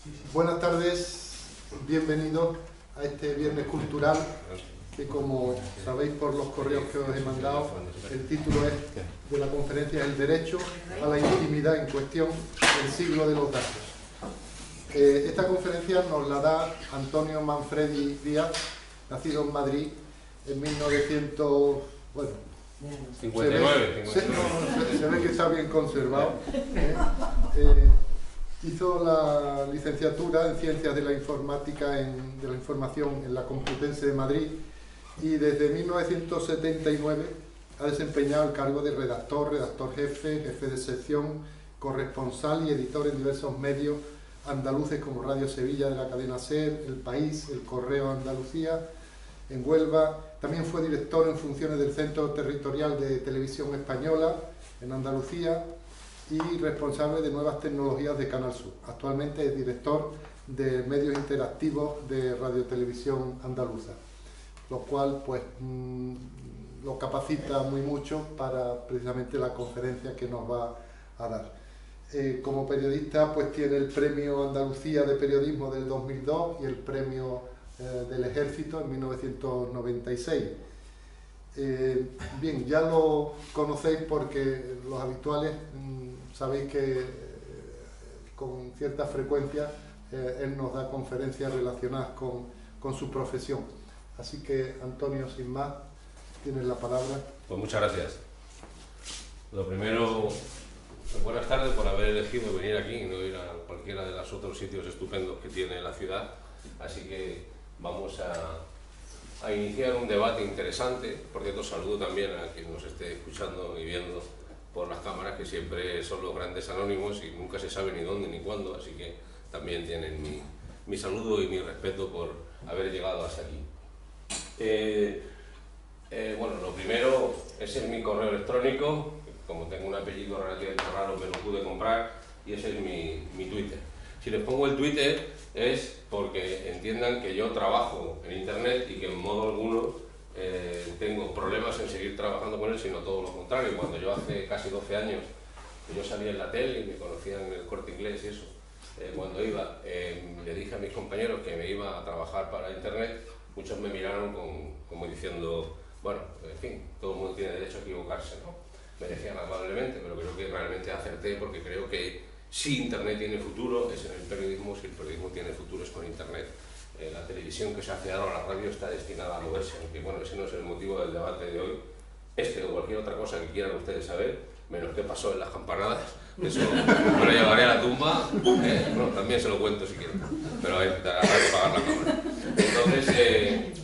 Buenas tardes, bienvenidos a este Viernes Cultural, que como sabéis por los correos que os he mandado, el título es de la conferencia El derecho a la intimidad en cuestión, el siglo de los datos. Esta conferencia nos la da Antonio Manfredi Díaz, nacido en Madrid en 1959. Se ve que está bien conservado. Hizo la licenciatura en Ciencias de la Informática de la Información en la Complutense de Madrid y desde 1979 ha desempeñado el cargo de redactor, redactor jefe, jefe de sección, corresponsal y editor en diversos medios andaluces como Radio Sevilla de la cadena SER, El País, El Correo Andalucía, en Huelva. También fue director en funciones del Centro Territorial de Televisión Española en Andalucía y responsable de nuevas tecnologías de Canal Sur. Actualmente es director de medios interactivos de Radiotelevisión Andaluza, lo cual pues lo capacita muy mucho para precisamente la conferencia que nos va a dar. Como periodista pues tiene el Premio Andalucía de Periodismo del 2002 y el Premio del Ejército en 1996. Bien, ya lo conocéis porque los habituales sabéis que con cierta frecuencia él nos da conferencias relacionadas con su profesión. Así que, Antonio, sin más, tienes la palabra. Pues muchas gracias. Lo primero, buenas tardes por haber elegido venir aquí y no ir a cualquiera de los otros sitios estupendos que tiene la ciudad. Así que vamos a iniciar un debate interesante. Por cierto, saludo también a quien nos esté escuchando y viendo por las cámaras, que siempre son los grandes anónimos y nunca se sabe ni dónde ni cuándo, así que también tienen mi saludo y mi respeto por haber llegado hasta aquí. Bueno, lo primero, ese es mi correo electrónico, como tengo un apellido relativamente raro me lo pude comprar, y ese es mi Twitter. Si les pongo el Twitter es porque entiendan que yo trabajo en Internet y que en modo alguno tengo problemas en seguir trabajando con él, sino todo lo contrario. Cuando yo hace casi 12 años, que yo salía en la tele y me conocían en el Corte Inglés y eso, cuando iba, le dije a mis compañeros que me iba a trabajar para Internet, muchos me miraron como diciendo, bueno, en fin, todo el mundo tiene derecho a equivocarse, ¿no? Me decían amablemente, pero creo que realmente acerté, porque creo que si Internet tiene futuro es en el periodismo, si el periodismo tiene futuro es con Internet. La televisión que se hace ahora, la radio, está destinada a moverse, aunque bueno, ese no es el motivo del debate de hoy. Este o cualquier otra cosa que quieran ustedes saber, menos qué pasó en las campanadas, eso me lo llevaré a la tumba, bueno, también se lo cuento si quieren, pero hay que apagar la cámara. Entonces,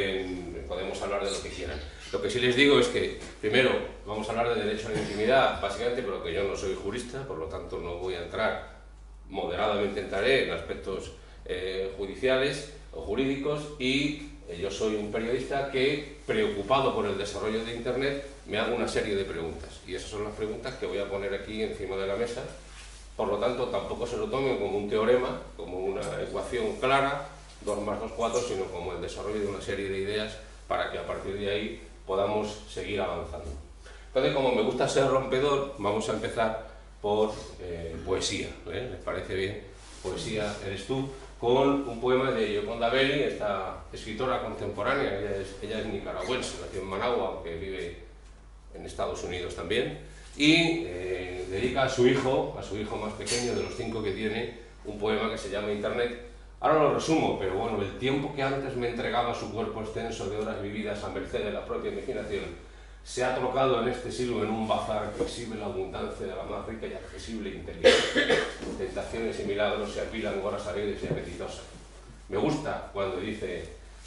podemos hablar de lo que quieran. Lo que sí les digo es que, primero, vamos a hablar de derecho a la intimidad, básicamente porque yo no soy jurista, por lo tanto no voy a entrar, moderadamente entraré en aspectos judiciales o jurídicos, y yo soy un periodista que, preocupado por el desarrollo de Internet, me hago una serie de preguntas, y esas son las preguntas que voy a poner aquí encima de la mesa. Por lo tanto, tampoco se lo tomen como un teorema, como una ecuación clara, 2 más 2, 4, sino como el desarrollo de una serie de ideas para que a partir de ahí podamos seguir avanzando. Entonces, como me gusta ser rompedor, vamos a empezar por poesía, ¿Les parece bien? Poesía eres tú, con un poema de Gioconda Belli, esta escritora contemporánea. Ella es nicaragüense, nació en Managua, aunque vive en Estados Unidos también, y dedica a su hijo más pequeño de los 5 que tiene, un poema que se llama Internet. Ahora lo resumo, pero bueno, el tiempo que antes me entregaba su cuerpo extenso de horas vividas a merced de la propia imaginación se ha trocado en este siglo en un bazar que exhibe la abundancia de la más rica y accesible inteligencia. Tentaciones y milagros se apilan horas alegres y apetitosas. Me gusta cuando dice: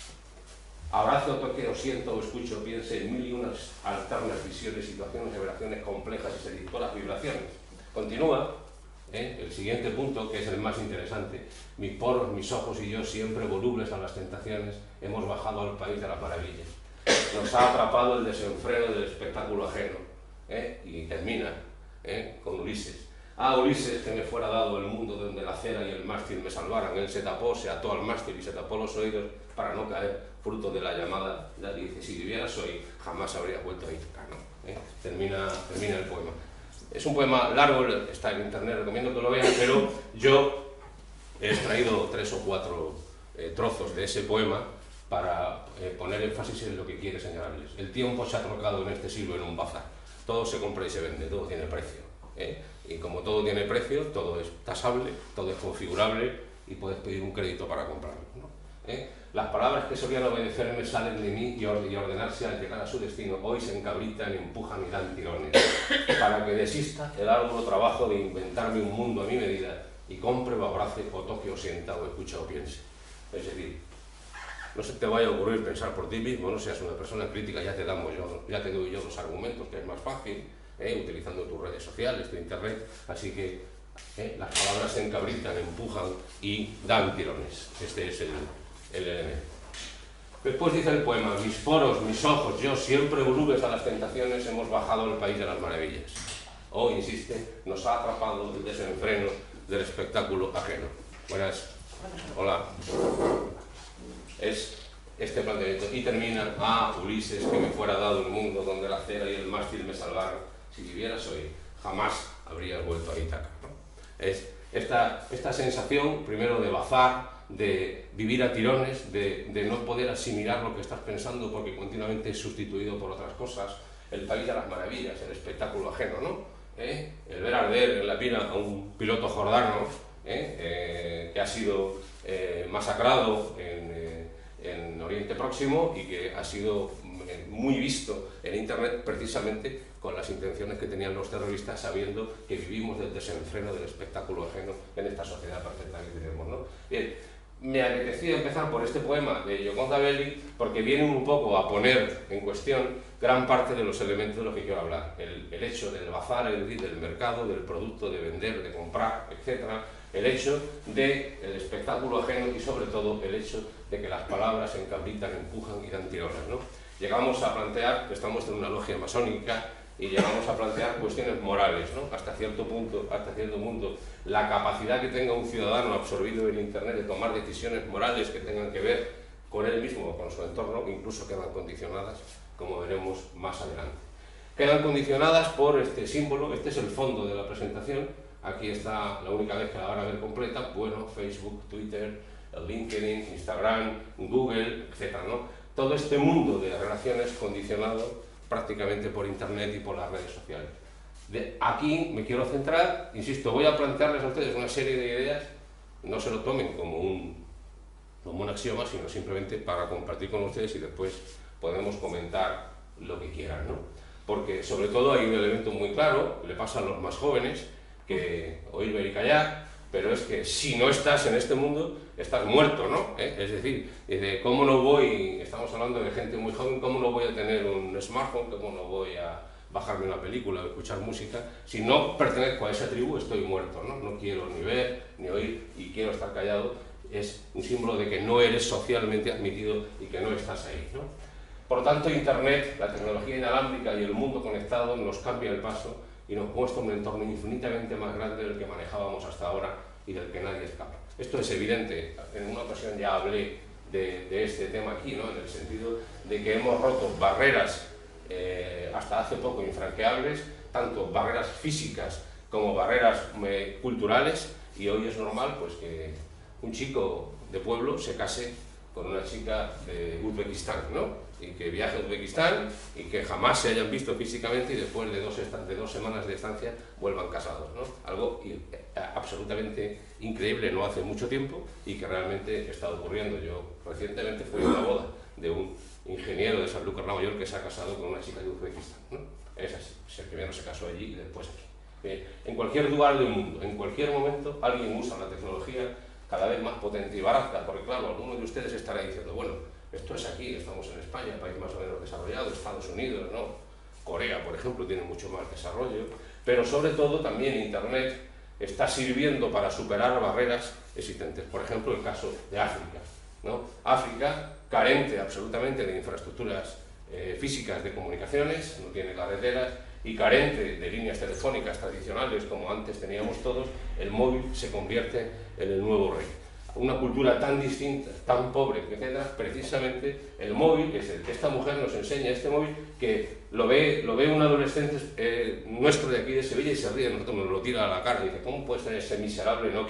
abrazo, toque o siento o escucho, piense en mil y unas alternas visiones, situaciones, vibraciones complejas y seductoras vibraciones. Continúa el siguiente punto, que es el más interesante. Mis poros, mis ojos y yo, siempre volubles a las tentaciones, hemos bajado al país de las maravillas. Nos ha atrapado el desenfreno del espectáculo ajeno. Y termina con Ulises. Ah, Ulises, que me fuera dado el mundo donde la acera y el mástil me salvaran. Él se tapó, se ató al mástil y se tapó los oídos para no caer, fruto de la llamada. Ya dice, si vivieras hoy, jamás habría vuelto a Ítaca, ¿no? Termina el poema. Es un poema largo, está en internet, recomiendo que lo vean, pero yo he extraído 3 o 4 trozos de ese poema para poner énfasis en lo que quiere señalarles. El tiempo se ha trocado en este siglo en un bazar. Todo se compra y se vende, todo tiene precio. Y como todo tiene precio, todo es tasable, todo es configurable y puedes pedir un crédito para comprarlo, ¿no? Las palabras que solían obedecerme salen de mí y ordenarse al llegar a su destino. Hoy se encabritan, empujan y dan tirones. Para que desista el arduo trabajo de inventarme un mundo a mi medida y compre o abrace o toque o sienta o escuche o piense. Es decir, no se te vaya a ocurrir pensar por ti mismo, no seas una persona crítica, ya te doy yo los argumentos, que es más fácil, utilizando tus redes sociales, tu internet, así que las palabras se encabritan, empujan y dan tirones. Este es el elemento. Después dice el poema: mis poros, mis ojos, yo siempre orugues a las tentaciones, hemos bajado al país de las maravillas. Hoy, insiste, nos ha atrapado el desenfreno del espectáculo ajeno. Buenas. Hola. Es este planteamiento. Y termina: ah, Ulises, que me fuera dado un mundo donde la cera y el mástil me salvaran. Si vivieras hoy, jamás habrías vuelto a Ítaca, ¿no? Es esta sensación, primero, de bazar, de vivir a tirones, de no poder asimilar lo que estás pensando porque continuamente es sustituido por otras cosas. El país de las maravillas, el espectáculo ajeno, ¿no? El ver arder en la pira a un piloto jordano que ha sido masacrado en Oriente Próximo y que ha sido muy visto en Internet precisamente con las intenciones que tenían los terroristas, sabiendo que vivimos del desenfreno del espectáculo ajeno en esta sociedad perfecta que tenemos, ¿no? Bien, me apetecía empezar por este poema de Gioconda Belli porque viene un poco a poner en cuestión gran parte de los elementos de los que quiero hablar. El hecho del bazar, es decir, del mercado, del producto, de vender, de comprar, etc. El hecho del espectáculo ajeno y sobre todo el hecho de que las palabras se encabritan, empujan y dan tirones, ¿no? Llegamos a plantear que estamos en una logia masónica y llegamos a plantear cuestiones morales, ¿no? Hasta cierto punto, la capacidad que tenga un ciudadano absorbido en Internet de tomar decisiones morales que tengan que ver con él mismo o con su entorno, incluso quedan condicionadas, como veremos más adelante. Quedan condicionadas por este símbolo, este es el fondo de la presentación, aquí está la única vez que la van a ver completa, bueno, Facebook, Twitter, LinkedIn, Instagram, Google, etc., ¿no? Todo este mundo de relaciones condicionado prácticamente por Internet y por las redes sociales. Aquí me quiero centrar, insisto, voy a plantearles a ustedes una serie de ideas, no se lo tomen como un axioma, sino simplemente para compartir con ustedes y después podemos comentar lo que quieran, ¿no? Porque sobre todo hay un elemento muy claro, le pasa a los más jóvenes, que oír, ver y callar, pero es que si no estás en este mundo, estás muerto, ¿no? Es decir, ¿cómo no voy, estamos hablando de gente muy joven, cómo no voy a tener un smartphone, cómo no voy a bajarme una película o escuchar música? Si no pertenezco a esa tribu, estoy muerto, ¿no? No quiero ni ver, ni oír, y quiero estar callado. Es un símbolo de que no eres socialmente admitido y que no estás ahí, ¿no? Por lo tanto, Internet, la tecnología inalámbrica y el mundo conectado nos cambia el paso y nos muestra un entorno infinitamente más grande del que manejábamos hasta ahora y del que nadie escapa. Esto es evidente, en una ocasión ya hablé de este tema aquí, ¿no? En el sentido de que hemos roto barreras hasta hace poco infranqueables, tanto barreras físicas como barreras culturales, y hoy es normal pues, que un chico de pueblo se case con una chica de Uzbekistán, ¿no? Y que viaje a Uzbekistán y que jamás se hayan visto físicamente y después de dos semanas de estancia vuelvan casados, ¿no? Algo absolutamente increíble no hace mucho tiempo y que realmente está ocurriendo. Yo recientemente fui a una boda de un ingeniero de Sanlúcar, Nueva York, que se ha casado con una chica de Uzbekistán, ¿no? Es así, el primero se casó allí y después aquí. En cualquier lugar del mundo, en cualquier momento, alguien usa la tecnología cada vez más potente y barata, porque claro, alguno de ustedes estará diciendo, bueno, esto es aquí, estamos en España, país más o menos desarrollado, Estados Unidos, ¿no? Corea, por ejemplo, tiene mucho más desarrollo, pero sobre todo también Internet está sirviendo para superar barreras existentes. Por ejemplo, el caso de África, ¿no? África, carente absolutamente de infraestructuras físicas de comunicaciones, no tiene carreteras, y carente de líneas telefónicas tradicionales como antes teníamos todos, el móvil se convierte en el nuevo rey. Una cultura tan distinta, tan pobre, etc., precisamente el móvil es el que esta mujer nos enseña, este móvil que lo ve un adolescente nuestro de aquí de Sevilla y se ríe, nosotros nos lo tira a la cara y dice, ¿cómo puede ser ese miserable Nokia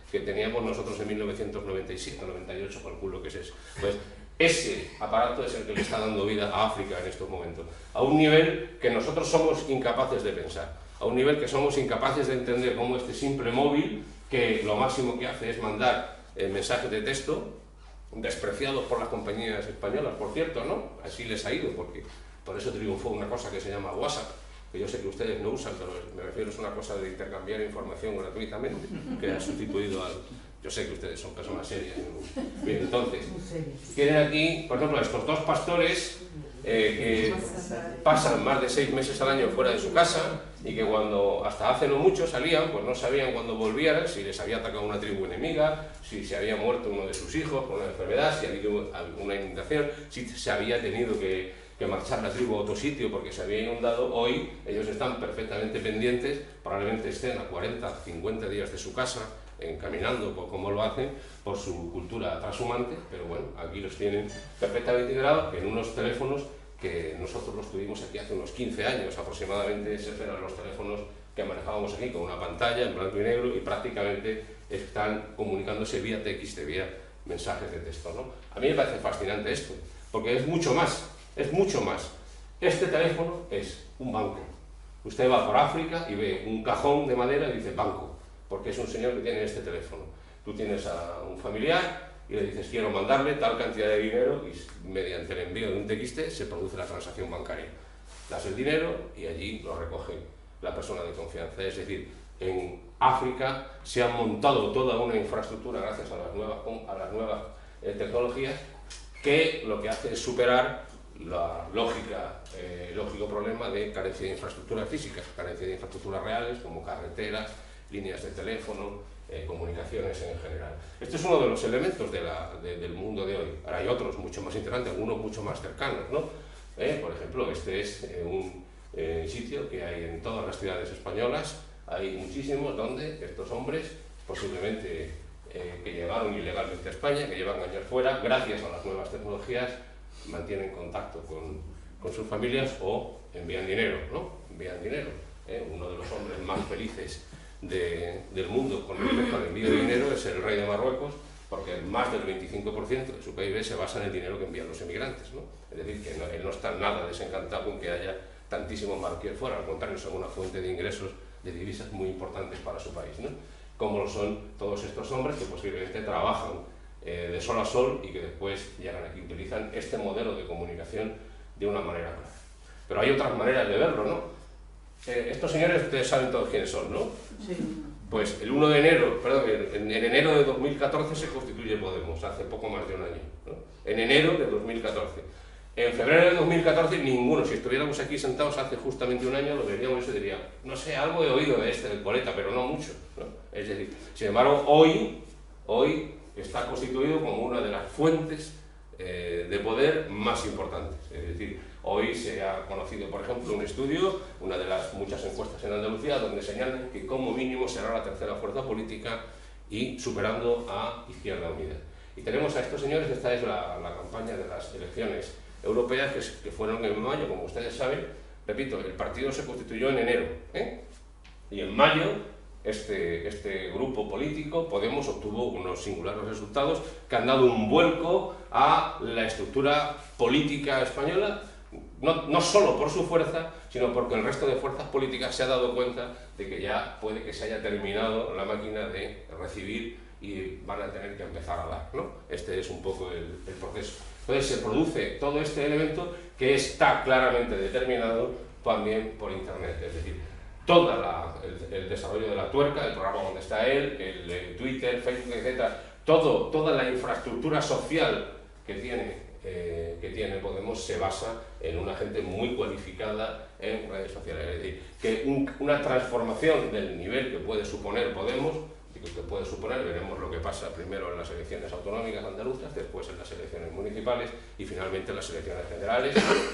que teníamos nosotros en 1997, 98, calculo que es eso. Pues ese aparato es el que le está dando vida a África en estos momentos, a un nivel que nosotros somos incapaces de pensar, a un nivel que somos incapaces de entender cómo este simple móvil, que lo máximo que hace es mandar mensajes de texto, despreciados por las compañías españolas, por cierto, ¿no? Así les ha ido, porque por eso triunfó una cosa que se llama WhatsApp, que yo sé que ustedes no usan, pero me refiero es una cosa de intercambiar información gratuitamente, que ha sustituido al... Yo sé que ustedes son personas serias. Bien, entonces, tienen aquí, por ejemplo, estos dos pastores que pasan más de 6 meses al año fuera de su casa y que cuando hasta hace no mucho salían, pues no sabían cuándo volvieran, si les había atacado una tribu enemiga, si se había muerto uno de sus hijos con una enfermedad, si había habido una inundación, si se había tenido que marchar la tribu a otro sitio porque se había inundado. Hoy ellos están perfectamente pendientes, probablemente estén a 40, 50 días de su casa, caminando por cómo lo hacen, por su cultura trashumante, pero bueno, aquí los tienen perfectamente integrados en unos teléfonos que nosotros los tuvimos aquí hace unos 15 años aproximadamente. Esos eran los teléfonos que manejábamos aquí con una pantalla en blanco y negro y prácticamente están comunicándose vía TXT, vía mensajes de texto, ¿no? A mí me parece fascinante esto, porque es mucho más, es mucho más. Este teléfono es un banco. Usted va por África y ve un cajón de madera y dice banco, porque es un señor que tiene este teléfono. Tú tienes a un familiar y le dices quiero mandarle tal cantidad de dinero y mediante el envío de un TXT se produce la transacción bancaria. Das el dinero y allí lo recoge la persona de confianza. Es decir, en África se ha montado toda una infraestructura gracias a las nuevas tecnologías que lo que hace es superar la lógico problema de carencia de infraestructuras físicas, carencia de infraestructuras reales como carreteras, líneas de teléfono, comunicaciones en general. Este es uno de los elementos del mundo de hoy. Ahora hay otros mucho más interesantes, algunos mucho más cercanos, ¿no? Por ejemplo, este es un sitio que hay en todas las ciudades españolas, hay muchísimos donde estos hombres, posiblemente que llegaron ilegalmente a España, que llevan años fuera, gracias a las nuevas tecnologías, mantienen contacto con sus familias o envían dinero, ¿no? Envían dinero. Uno de los hombres más felices del mundo con respecto al envío de dinero es el rey de Marruecos, porque más del 25% de su PIB se basa en el dinero que envían los emigrantes, ¿no? Es decir, que él no está nada desencantado con que haya tantísimos marroquíes fuera, al contrario, son una fuente de ingresos de divisas muy importantes para su país, ¿no? Como lo son todos estos hombres que posiblemente trabajan de sol a sol y que después llegan aquí y utilizan este modelo de comunicación de una manera clara. Pero hay otras maneras de verlo, ¿no? Estos señores, ustedes saben todos quiénes son, ¿no? Sí. Pues el 1 de enero, perdón, en enero de 2014 se constituye Podemos, hace poco más de un año, ¿no? En enero de 2014. En febrero de 2014 ninguno, si estuviéramos aquí sentados hace justamente un año, lo veríamos y se diría, no sé, algo he oído de del Coleta, pero no mucho, ¿no? Es decir, sin embargo, hoy está constituido como una de las fuentes de poder más importantes. Es decir, hoy se ha conocido, por ejemplo, un estudio, una de las muchas encuestas en Andalucía, donde señalan que como mínimo será la tercera fuerza política y superando a Izquierda Unida. Y tenemos a estos señores, esta es la campaña de las elecciones europeas que fueron en mayo, como ustedes saben. Repito, el partido se constituyó en enero, y en mayo este grupo político, Podemos, obtuvo unos singulares resultados que han dado un vuelco a la estructura política española, no solo por su fuerza, sino porque el resto de fuerzas políticas se ha dado cuenta de que ya puede que se haya terminado la máquina de recibir y van a tener que empezar a dar, ¿no? Este es un poco el proceso. Entonces se produce todo este elemento que está claramente determinado también por Internet, es decir, todo el desarrollo de la tuerca, el programa donde está él, el Twitter, Facebook, etc., toda la infraestructura social que tiene Podemos se basa en una gente muy cualificada en redes sociales. Es decir, que una transformación del nivel que puede suponer Podemos, que puede suponer, veremos lo que pasa primero en las elecciones autonómicas andaluzas, después en las elecciones municipales y finalmente en las elecciones generales.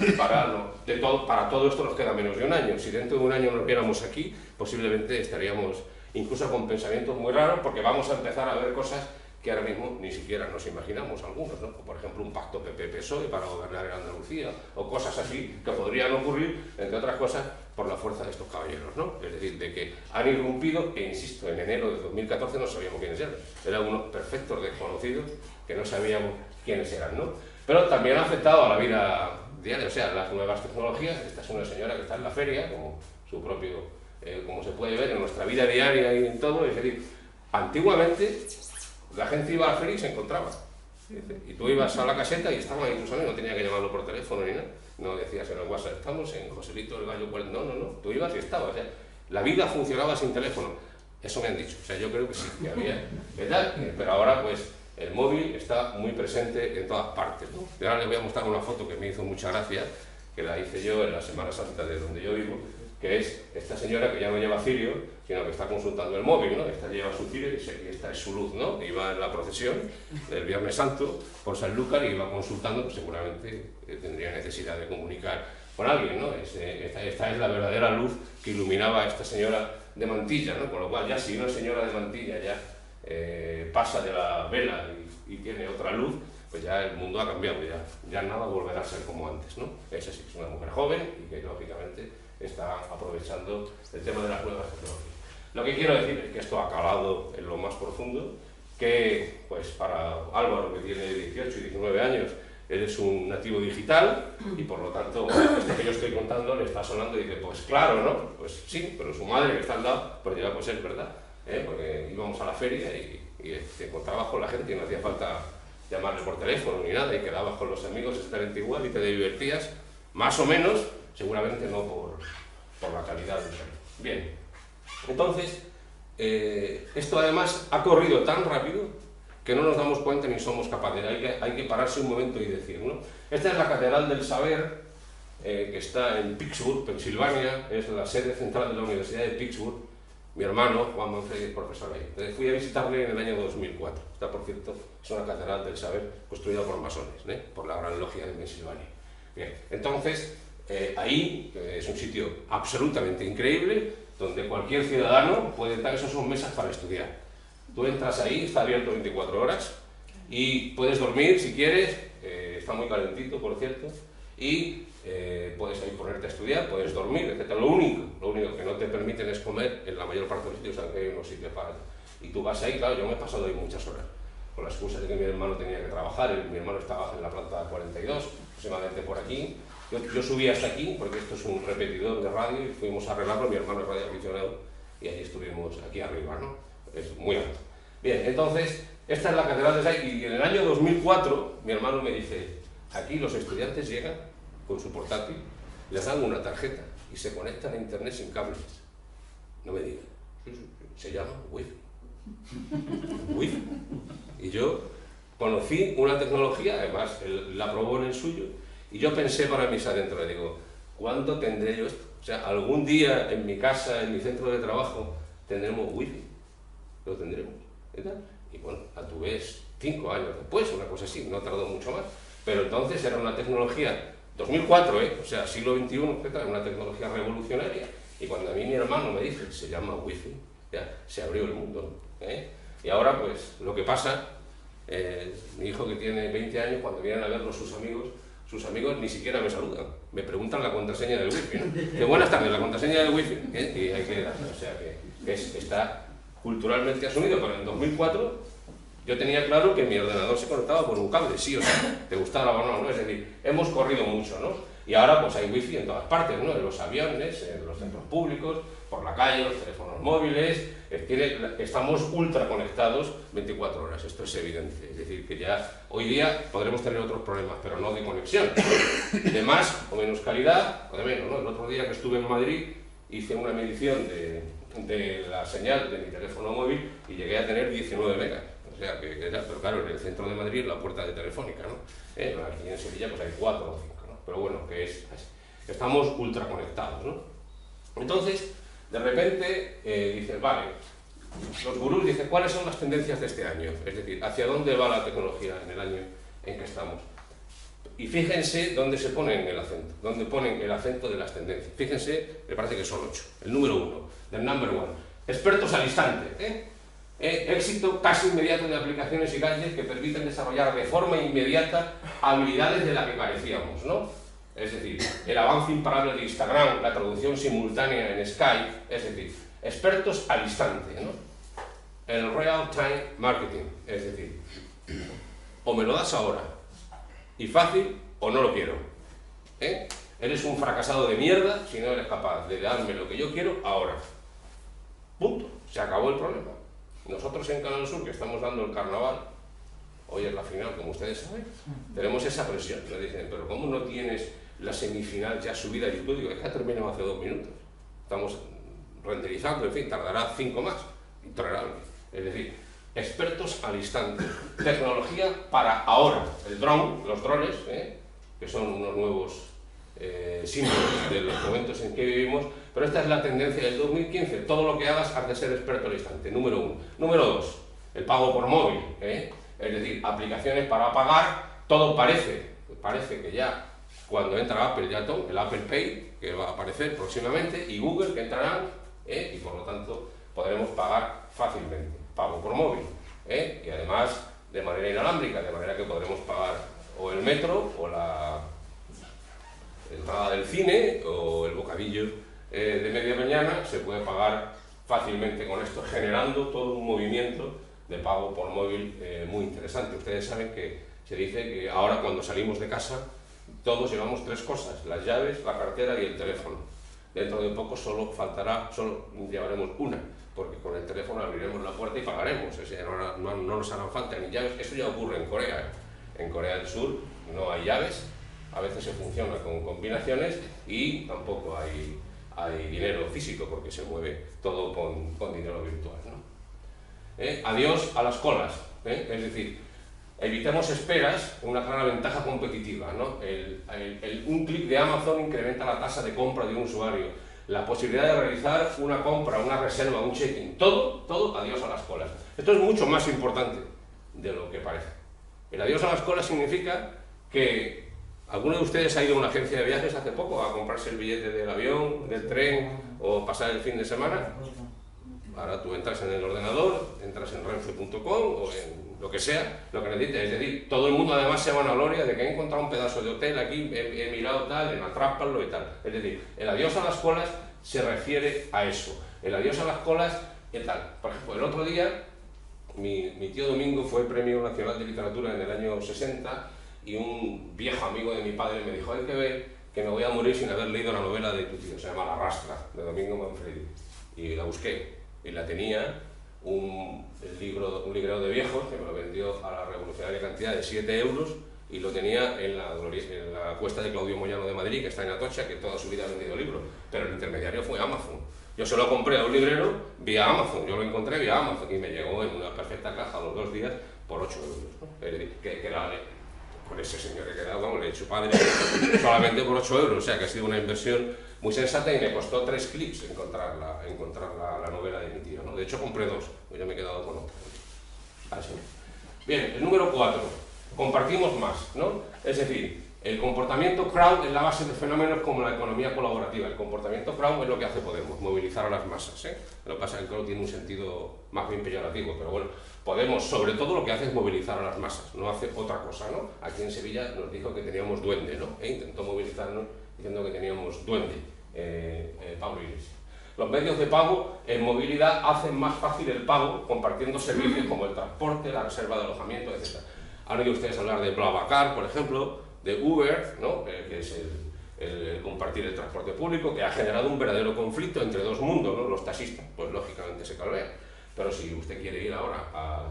Para todo esto nos queda menos de un año. Si dentro de un año nos viéramos aquí, posiblemente estaríamos incluso con pensamientos muy raros, porque vamos a empezar a ver cosas que ahora mismo ni siquiera nos imaginamos algunos, ¿no? Por ejemplo, un pacto PP-PSOE para gobernar en Andalucía, o cosas así que podrían ocurrir, entre otras cosas, por la fuerza de estos caballeros, ¿no? Es decir, de que han irrumpido, e insisto, en enero de 2014 no sabíamos quiénes eran, eran unos perfectos desconocidos que no sabíamos quiénes eran, ¿no? Pero también ha afectado a la vida diaria, o sea, las nuevas tecnologías. Esta es una señora que está en la feria, como su propio, como se puede ver en nuestra vida diaria y en todo, es decir, antiguamente la gente iba a la feria y se encontraba. Y tú ibas a la caseta y estaban ahí tus amigos, no tenía que llamarlo por teléfono ni nada. No decías en el WhatsApp, estamos en Joselito del Gallo 40. No, no, no. Tú ibas y estabas. O sea, la vida funcionaba sin teléfono. Eso me han dicho. O sea, yo creo que sí, que había. ¿Verdad? Pero ahora, pues, el móvil está muy presente en todas partes, ¿no? Y ahora les voy a mostrar una foto que me hizo mucha gracia, que la hice yo en la Semana Santa de donde yo vivo, que es esta señora que ya no lleva cirio, sino que está consultando el móvil, ¿no? Esta lleva su cirio y esta es su luz, ¿no? Iba en la procesión del Viernes Santo por Sanlúcar y iba consultando, pues seguramente tendría necesidad de comunicar con alguien, ¿no? Esta es la verdadera luz que iluminaba a esta señora de mantilla, ¿no? Con lo cual, ya si una señora de mantilla ya pasa de la vela y tiene otra luz, pues ya el mundo ha cambiado, ya nada volverá a ser como antes, ¿no? Es así, es una mujer joven y que lógicamente está aprovechando el tema de las nuevas tecnologías. Lo que quiero decir es que esto ha calado en lo más profundo, que pues para Álvaro, que tiene 18 y 19 años, eres un nativo digital y por lo tanto esto que yo estoy contando le está sonando y dice, pues claro, ¿no? Pues sí, pero su madre que está al lado, pues ya pues es verdad, porque íbamos a la feria y te encontrabas con la gente y no hacía falta llamarle por teléfono ni nada y quedabas con los amigos exactamente igual y te divertías, más o menos, seguramente no por la calidad del servicio. Bien, entonces, esto además ha corrido tan rápido que no nos damos cuenta ni somos capaces. Hay que pararse un momento y decir, ¿no? Esta es la Catedral del Saber, que está en Pittsburgh, Pensilvania, es la sede central de la Universidad de Pittsburgh. Mi hermano, Juan Manfredi, es profesor ahí. Entonces, fui a visitarle en el año 2004. Esta, por cierto, es una Catedral del Saber construida por masones, por la Gran Logia de Pensilvania. Bien, entonces, ahí es un sitio absolutamente increíble, donde cualquier ciudadano puede estar, esos son mesas para estudiar. Tú entras ahí, está abierto 24 horas y puedes dormir si quieres, está muy calentito, por cierto, y puedes ahí ponerte a estudiar, puedes dormir, etc. Lo único que no te permiten es comer en la mayor parte de los sitios, aunque hay unos sitios para. Y tú vas ahí, claro, yo me he pasado ahí muchas horas, con la excusa de que mi hermano tenía que trabajar, mi hermano estaba en la planta 42, aproximadamente por aquí. Yo subí hasta aquí, porque esto es un repetidor de radio, y fuimos a arreglarlo, mi hermano es radioaficionado, y ahí estuvimos aquí arriba, ¿no? Es muy alto. Bien, entonces, esta es la Catedral de Sai, y en el año 2004, mi hermano me dice, aquí los estudiantes llegan con su portátil, les dan una tarjeta, y se conectan a internet sin cables. No me digan, se llama Wi-Fi. Wi-Fi. Y yo conocí una tecnología, además, él la probó en el suyo, y yo pensé para mis adentro, le digo, ¿cuándo tendré yo esto? O sea, algún día en mi casa, en mi centro de trabajo, tendremos wifi. Lo tendremos. Y bueno, a tu vez, 5 años después, una cosa así, no tardó mucho más. Pero entonces era una tecnología, 2004, o sea, siglo XXI, etc., una tecnología revolucionaria. Y cuando a mí mi hermano me dice, se llama wifi, ya se abrió el mundo. Y ahora, pues, lo que pasa, mi hijo que tiene 20 años, cuando vienen a verlo sus amigos ni siquiera me saludan, me preguntan la contraseña del wifi, ¿no? Que buenas tardes, la contraseña del wifi, y hay que dar, o sea que está culturalmente asumido, pero en 2004 yo tenía claro que mi ordenador se conectaba por un cable, sí o sí, te gustara o no, ¿no? Es decir, hemos corrido mucho, ¿no? Y ahora pues hay wifi en todas partes, ¿no? En los aviones, en los centros públicos, por la calle, los teléfonos móviles, estamos ultra conectados 24 horas, esto es evidente. Es decir, que ya hoy día podremos tener otros problemas, pero no de conexión, de más o menos calidad, o de menos, ¿no? El otro día que estuve en Madrid hice una medición de la señal de mi teléfono móvil y llegué a tener 19 megas. O sea, pero claro, en el centro de Madrid la puerta de Telefónica, ¿no? Aquí en Sevilla pues hay 4 o 5, ¿no? Pero bueno, que es así. Estamos ultra conectados, ¿no? Entonces, de repente, dices, vale, los gurús dicen, ¿cuáles son las tendencias de este año? Es decir, ¿hacia dónde va la tecnología en el año en que estamos? Y fíjense dónde se ponen el acento, dónde ponen el acento de las tendencias. Fíjense, me parece que son 8. El número 1, del number 1. Expertos al instante, Éxito casi inmediato de aplicaciones y gadgets que permiten desarrollar de forma inmediata habilidades de las que carecíamos, ¿no? Es decir, el avance imparable de Instagram, la traducción simultánea en Skype, es decir, expertos al instante, ¿no? El real-time marketing, es decir, o me lo das ahora y fácil o no lo quiero, Eres un fracasado de mierda si no eres capaz de darme lo que yo quiero ahora. Punto. Se acabó el problema. Nosotros en Canal Sur, que estamos dando el carnaval, hoy es la final, como ustedes saben, tenemos esa presión. Me dicen, pero ¿cómo no tienes la semifinal ya subida a YouTube? Digo, es que ha terminado hace 2 minutos. Estamos renderizando, en fin, tardará 5 más. Intolerable. Es decir, expertos al instante. Tecnología para ahora. El drone, los drones, que son unos nuevos símbolos de los momentos en que vivimos, pero esta es la tendencia del 2015. Todo lo que hagas has de ser experto al instante, número 1. Número 2, el pago por móvil, es decir, aplicaciones para pagar. Todo parece que ya cuando entra Apple, ya todo, el Apple Pay, que va a aparecer próximamente, y Google, que entrarán, y por lo tanto podremos pagar fácilmente, pago por móvil, y además de manera inalámbrica, de manera que podremos pagar o el metro, o la entrada del cine, o el bocadillo de media mañana. Se puede pagar fácilmente con esto, generando todo un movimiento de pago por móvil muy interesante. Ustedes saben que se dice que ahora cuando salimos de casa todos llevamos 3 cosas: las llaves, la cartera y el teléfono. Dentro de poco solo llevaremos una, porque con el teléfono abriremos la puerta y pagaremos. O sea, no nos harán falta ni llaves. Eso ya ocurre en Corea. En Corea del Sur no hay llaves. A veces se funciona con combinaciones y tampoco hay dinero físico, porque se mueve todo con dinero virtual, ¿no? Adiós a las colas, es decir, evitemos esperas, una clara ventaja competitiva, ¿no? Un clic de Amazon incrementa la tasa de compra de un usuario, la posibilidad de realizar una compra, una reserva, un check-in, todo adiós a las colas. Esto es mucho más importante de lo que parece. El adiós a las colas significa que ¿alguno de ustedes ha ido a una agencia de viajes hace poco a comprarse el billete del avión, del tren o pasar el fin de semana? Ahora tú entras en el ordenador, entras en renfe.com o en lo que sea, lo que necesites. Es decir, todo el mundo además se va a la gloria de que he encontrado un pedazo de hotel aquí, he mirado tal, en Atrápalo y tal. Es decir, el adiós a las colas se refiere a eso. El adiós a las colas y tal. Por ejemplo, el otro día, mi tío Domingo fue Premio Nacional de Literatura en el año 60, y un viejo amigo de mi padre me dijo: hay que ver que me voy a morir sin haber leído la novela de tu tío, se llama La Rastra, de Domingo Manfredi. Y la busqué, y la tenía un librero de viejos que me lo vendió a la revolucionaria cantidad de 7 euros, y lo tenía en la cuesta de Claudio Moyano de Madrid, que está en Atocha, que toda su vida ha vendido libros, pero el intermediario fue Amazon. Yo se lo compré a un librero vía Amazon, yo lo encontré vía Amazon, y me llegó en una perfecta caja a los 2 días por 8 euros, ¿no? Es decir, que era por ese señor que quedaba, le he hecho padre solamente por 8 euros, o sea que ha sido una inversión muy sensata, y me costó 3 clics encontrar la novela de mi tío, ¿no? De hecho compré 2, pues yo me he quedado con otra. Así. Bien, el número 4, compartimos más, ¿no? Es decir, el comportamiento crowd es la base de fenómenos como la economía colaborativa. El comportamiento crowd es lo que hace Podemos, movilizar a las masas, Lo que pasa es que crowd tiene un sentido más bien peyorativo, pero bueno, Podemos sobre todo lo que hace es movilizar a las masas, no hace otra cosa, ¿no? Aquí en Sevilla nos dijo que teníamos duende, ¿no? Intentó movilizarnos diciendo que teníamos duende, Pablo Iglesias. Los medios de pago en movilidad hacen más fácil el pago compartiendo servicios como el transporte, la reserva de alojamiento, etc. Han oído ustedes hablar de BlaBlaCar, por ejemplo, de Uber, ¿no? Que es el compartir el transporte público, que ha generado un verdadero conflicto entre 2 mundos, ¿no? Los taxistas, pues lógicamente se calvean. Pero si usted quiere ir ahora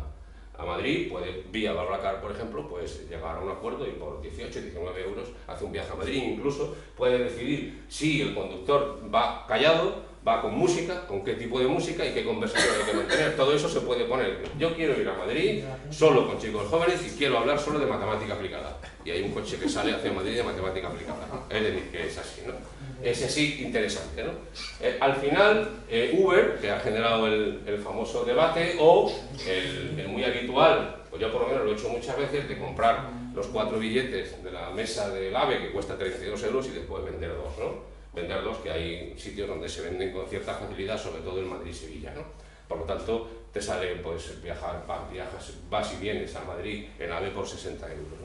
a Madrid, puede, vía BlaBlaCar, por ejemplo, pues llegar a un acuerdo y por 18, 19 euros hace un viaje a Madrid. Incluso puede decidir si el conductor va callado, va con música, con qué tipo de música y qué conversación hay que mantener. Todo eso se puede poner. Yo quiero ir a Madrid solo con chicos jóvenes y quiero hablar solo de matemática aplicada. Y hay un coche que sale hacia Madrid de matemática aplicada, ¿no? Es decir, que es así, ¿no? Es así interesante, ¿no? Al final, Uber, que ha generado el famoso debate, o el muy habitual, pues yo por lo menos lo he hecho muchas veces, de comprar los 4 billetes de la mesa del AVE, que cuesta 32 euros, y después vender 2, ¿no? Vender 2, que hay sitios donde se venden con cierta facilidad, sobre todo en Madrid y Sevilla, ¿no? Por lo tanto, te sale pues vas y vienes a Madrid en AVE por 60 euros, ¿no?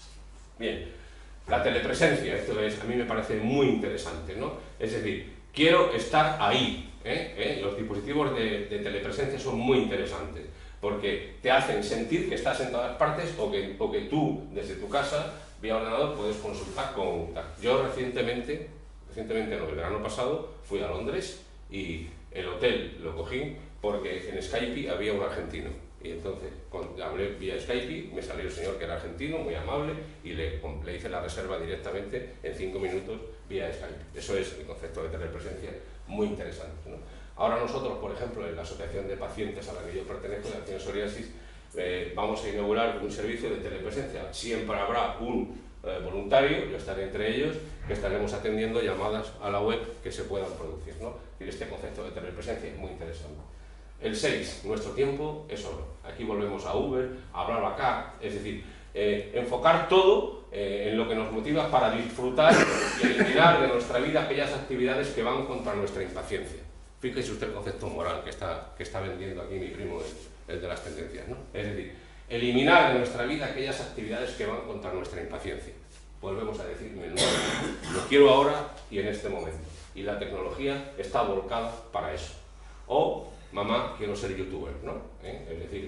Bien, la telepresencia, esto a mí me parece muy interesante, ¿no? Es decir, quiero estar ahí, Los dispositivos de telepresencia son muy interesantes, porque te hacen sentir que estás en todas partes o que tú, desde tu casa, vía ordenador, puedes consultar con... Yo recientemente no, el verano pasado, fui a Londres y el hotel lo cogí porque en Skype había un argentino. Y entonces hablé vía Skype, me salió el señor que era argentino, muy amable, y le hice la reserva directamente en 5 minutos vía Skype. Eso es el concepto de telepresencia, muy interesante, ¿no? Ahora nosotros, por ejemplo, en la Asociación de Pacientes a la que yo pertenezco, de Acción Psoriasis, vamos a inaugurar un servicio de telepresencia. Siempre habrá un voluntario, yo estaré entre ellos, que estaremos atendiendo llamadas a la web que se puedan producir, ¿no? Y este concepto de telepresencia es muy interesante. El 6, nuestro tiempo es oro. Aquí volvemos a Uber, a BlaBlaCar, es decir, enfocar todo en lo que nos motiva para disfrutar y eliminar de nuestra vida aquellas actividades que van contra nuestra impaciencia. Fíjese usted el concepto moral que está vendiendo aquí mi primo, el de las tendencias, ¿no? Es decir, eliminar de nuestra vida aquellas actividades que van contra nuestra impaciencia. Volvemos a decir, lo quiero ahora y en este momento. Y la tecnología está volcada para eso. O, mamá, quiero ser youtuber, ¿no? Es decir,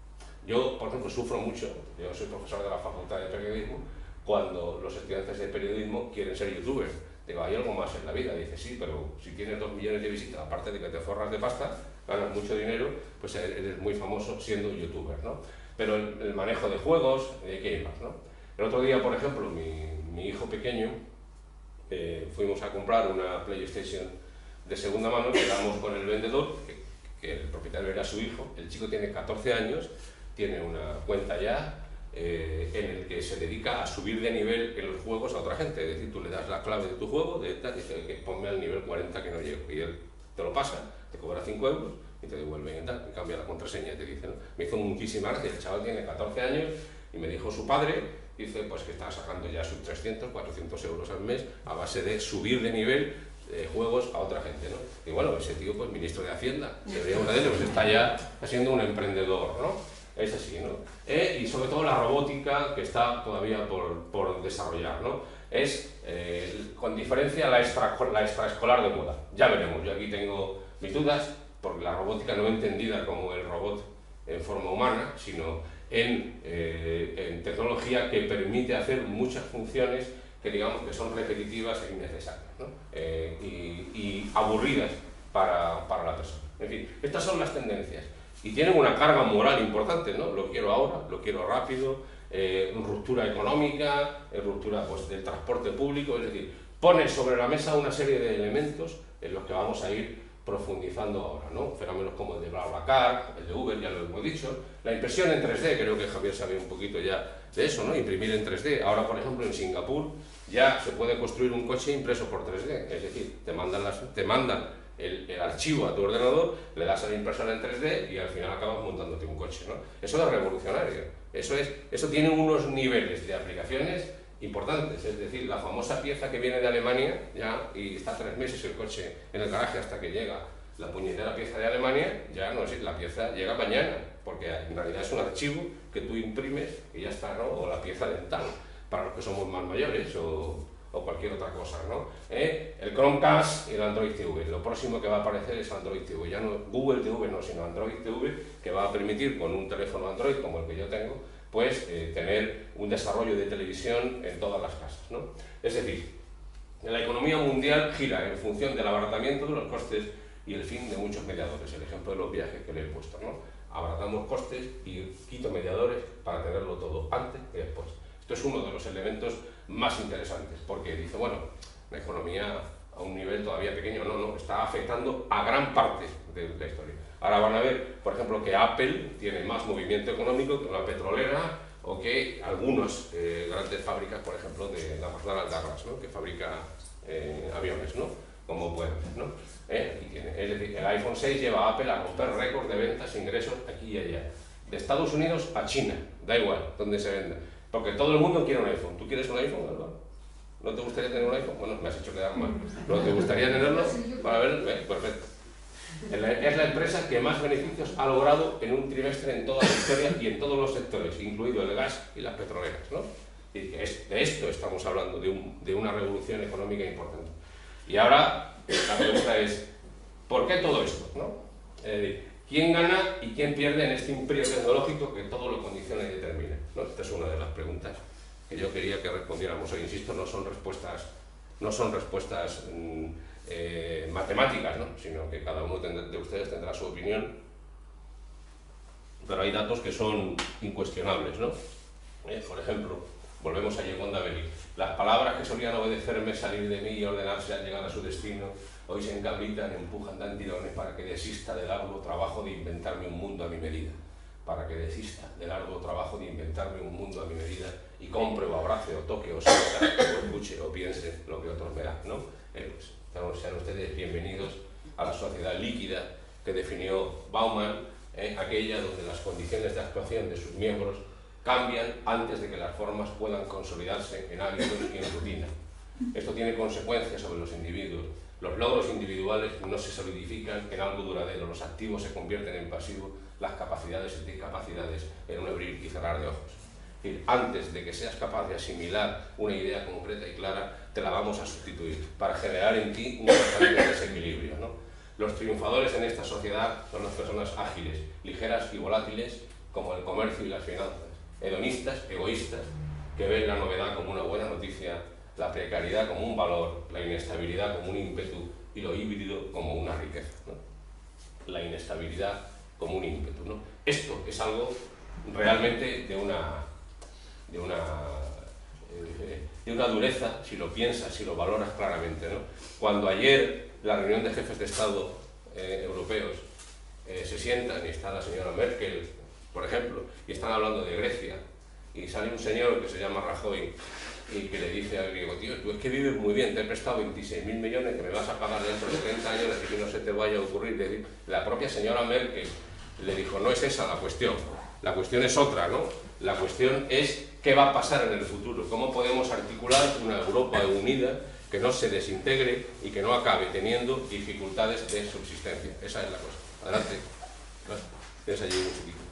yo, por ejemplo, sufro mucho, yo soy profesor de la Facultad de Periodismo, cuando los estudiantes de periodismo quieren ser youtubers. Digo, hay algo más en la vida. Dice, sí, pero si tienes 2 millones de visitas, aparte de que te forras de pasta, ganas mucho dinero, pues eres muy famoso siendo youtuber, ¿no? Pero el manejo de juegos, ¿qué hay más, no? El otro día, por ejemplo, mi hijo pequeño, fuimos a comprar una PlayStation de segunda mano, quedamos con el vendedor, que el propietario era su hijo, el chico tiene 14 años, tiene una cuenta ya en el que se dedica a subir de nivel en los juegos a otra gente. Es decir, tú le das la clave de tu juego, dice que ponme al nivel 40 que no llego, y él te lo pasa, te cobra 5 euros y te devuelve y tal, y cambia la contraseña y te dice, ¿no? Me hizo muchísima gracia, el chaval tiene 14 años y me dijo su padre, dice, pues que estaba sacando ya sus 300, 400 euros al mes a base de subir de nivel juegos a otra gente, ¿no? Y bueno, ese tío, pues ministro de Hacienda, deberíamos de él, pues está ya siendo un emprendedor, ¿no? Es así, ¿no? Y sobre todo la robótica, que está todavía por desarrollar, ¿no? Es, con diferencia, la extraescolar de moda. Ya veremos, yo aquí tengo mis dudas, porque la robótica no entendida como el robot en forma humana, sino en tecnología que permite hacer muchas funciones que digamos que son repetitivas e innecesarias, ¿no? Y aburridas para la persona. En fin, estas son las tendencias. Y tienen una carga moral importante, ¿no? Lo quiero ahora, lo quiero rápido, ruptura económica, ruptura pues, del transporte público, es decir, pone sobre la mesa una serie de elementos en los que vamos a ir profundizando ahora, ¿no? Fenómenos como el de BlaBlaCar, el de Uber, ya lo hemos dicho, la impresión en 3D, creo que Javier sabía un poquito ya de eso, ¿no? Imprimir en 3D. Ahora, por ejemplo, en Singapur ya se puede construir un coche impreso por 3D, es decir, te mandan el archivo a tu ordenador, le das a la impresora en 3D y al final acabas montándote un coche, ¿no? Eso es revolucionario, eso tiene unos niveles de aplicaciones importantes, es decir, la famosa pieza que viene de Alemania ya y está 3 meses el coche en el garaje hasta que llega la puñetera pieza de Alemania, ya no es, la pieza llega mañana, porque en realidad es un archivo que tú imprimes y ya está, ¿no? O la pieza dental, para los que somos más mayores o cualquier otra cosa, ¿no? El Chromecast y el Android TV. Lo próximo que va a aparecer es Android TV. Ya no Google TV, no, sino Android TV, que va a permitir con un teléfono Android como el que yo tengo, pues tener un desarrollo de televisión en todas las casas, ¿no? Es decir, la economía mundial gira en función del abaratamiento de los costes y el fin de muchos mediadores. El ejemplo de los viajes que le he puesto, ¿no? Abaratamos costes y quito mediadores para tenerlo todo antes y después. Esto es uno de los elementos más interesantes, porque dice, bueno, la economía a un nivel todavía pequeño, no, está afectando a gran parte de la historia. Ahora van a ver, por ejemplo, que Apple tiene más movimiento económico que una petrolera o que algunas grandes fábricas, por ejemplo, de la McDonnell Douglas, ¿no? Que fabrica aviones, ¿no? Como pueden ver, ¿no? Aquí tiene. Es decir, el iPhone 6 lleva a Apple a romper récord de ventas, ingresos aquí y allá. De Estados Unidos a China, da igual donde se venda. Porque todo el mundo quiere un iPhone. ¿Tú quieres un iPhone, verdad? ¿No te gustaría tener un iPhone? Bueno, me has hecho quedar mal. ¿No te gustaría tenerlo? Para ver, perfecto. Es la empresa que más beneficios ha logrado en un trimestre en toda la historia y en todos los sectores, incluido el gas y las petroleras, ¿no? Y de esto estamos hablando, de una revolución económica importante. Y ahora la pregunta es, ¿por qué todo esto, no? ¿Quién gana y quién pierde en este imperio tecnológico que todo lo condiciona y determina, ¿no? Esta es una de las preguntas que yo quería que respondiéramos hoy. Insisto, no son respuestas matemáticas, ¿no? Sino que cada uno de ustedes tendrá su opinión, pero hay datos que son incuestionables, ¿no? Por ejemplo, volvemos a Yegonda Belli. Las palabras que solían obedecerme, salir de mí y ordenarse al llegar a su destino, hoy se encabritan, empujan, dan tirones para que desista del arduo trabajo de inventarme un mundo a mi medida. Para que desista del arduo trabajo de inventarme un mundo a mi medida y compre o abrace o toque o sienta o escuche o piense lo que otros me dan, ¿no? Pues, sean ustedes bienvenidos a la sociedad líquida que definió Bauman, aquella donde las condiciones de actuación de sus miembros cambian antes de que las formas puedan consolidarse en hábitos y en rutina. Esto tiene consecuencias sobre los individuos. Los logros individuales no se solidifican en algo duradero, los activos se convierten en pasivos, las capacidades y discapacidades en un abrir y cerrar de ojos. Es decir, antes de que seas capaz de asimilar una idea concreta y clara, te la vamos a sustituir para generar en ti un constante desequilibrio, ¿no? Los triunfadores en esta sociedad son las personas ágiles, ligeras y volátiles como el comercio y las finanzas, hedonistas, egoístas, que ven la novedad como una buena noticia, la precariedad como un valor, la inestabilidad como un ímpetu y lo híbrido como una riqueza, ¿no? La inestabilidad como un ímpetu, ¿no? Esto es algo realmente de una dureza, si lo piensas, si lo valoras claramente, ¿no? Cuando ayer la reunión de jefes de Estado europeos se sientan y está la señora Merkel, por ejemplo, y están hablando de Grecia, y sale un señor que se llama Rajoy y que le dice al griego, tío, tú es que vives muy bien, te he prestado 26.000 millones que me vas a pagar dentro de 30 años, así que no se te vaya a ocurrir. Decir, la propia señora Merkel le dijo, no es esa la cuestión es otra, ¿no? La cuestión es qué va a pasar en el futuro, cómo podemos articular una Europa unida que no se desintegre y que no acabe teniendo dificultades de subsistencia. Esa es la cosa. Adelante. Tienes allí un chiquito.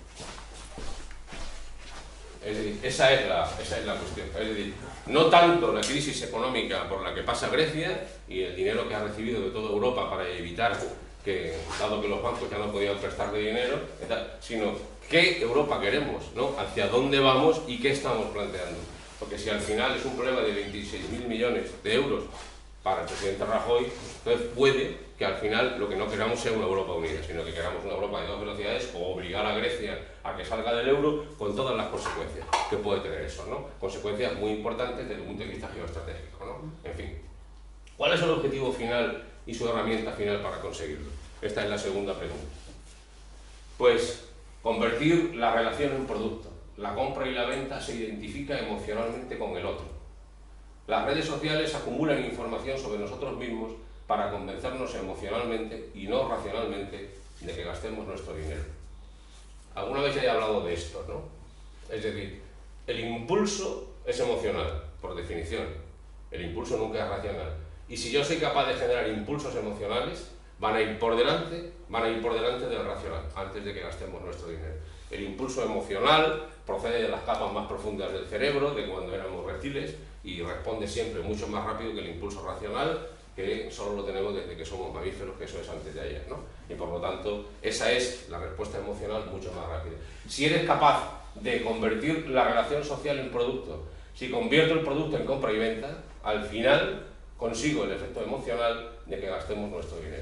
Es decir, esa es la cuestión. Es decir, no tanto la crisis económica por la que pasa Grecia y el dinero que ha recibido de toda Europa para evitar que, dado que los bancos ya no podían prestarle dinero, sino qué Europa queremos, ¿no? Hacia dónde vamos y qué estamos planteando. Porque si al final es un problema de 26.000 millones de euros para el presidente Rajoy, entonces puede que al final lo que no queramos sea una Europa unida, sino que queramos una Europa de dos velocidades o obligar a Grecia a que salga del euro con todas las consecuencias que puede tener eso, ¿no? Consecuencias muy importantes desde el punto de vista geoestratégico, ¿no? En fin, ¿cuál es el objetivo final y su herramienta final para conseguirlo? Esta es la segunda pregunta. Pues convertir la relación en producto. La compra y la venta se identifica emocionalmente con el otro. Las redes sociales acumulan información sobre nosotros mismos para convencernos emocionalmente y no racionalmente de que gastemos nuestro dinero. Alguna vez ya he hablado de esto, ¿no? Es decir, el impulso es emocional, por definición. El impulso nunca es racional. Y si yo soy capaz de generar impulsos emocionales, van a ir por delante del racional, antes de que gastemos nuestro dinero. El impulso emocional procede de las capas más profundas del cerebro, de cuando éramos reptiles, y responde siempre mucho más rápido que el impulso racional, que solo lo tenemos desde que somos mamíferos, que eso es antes de ayer, ¿no? Y por lo tanto, esa es la respuesta emocional mucho más rápida. Si eres capaz de convertir la relación social en producto, si convierto el producto en compra y venta, al final consigo el efecto emocional de que gastemos nuestro dinero.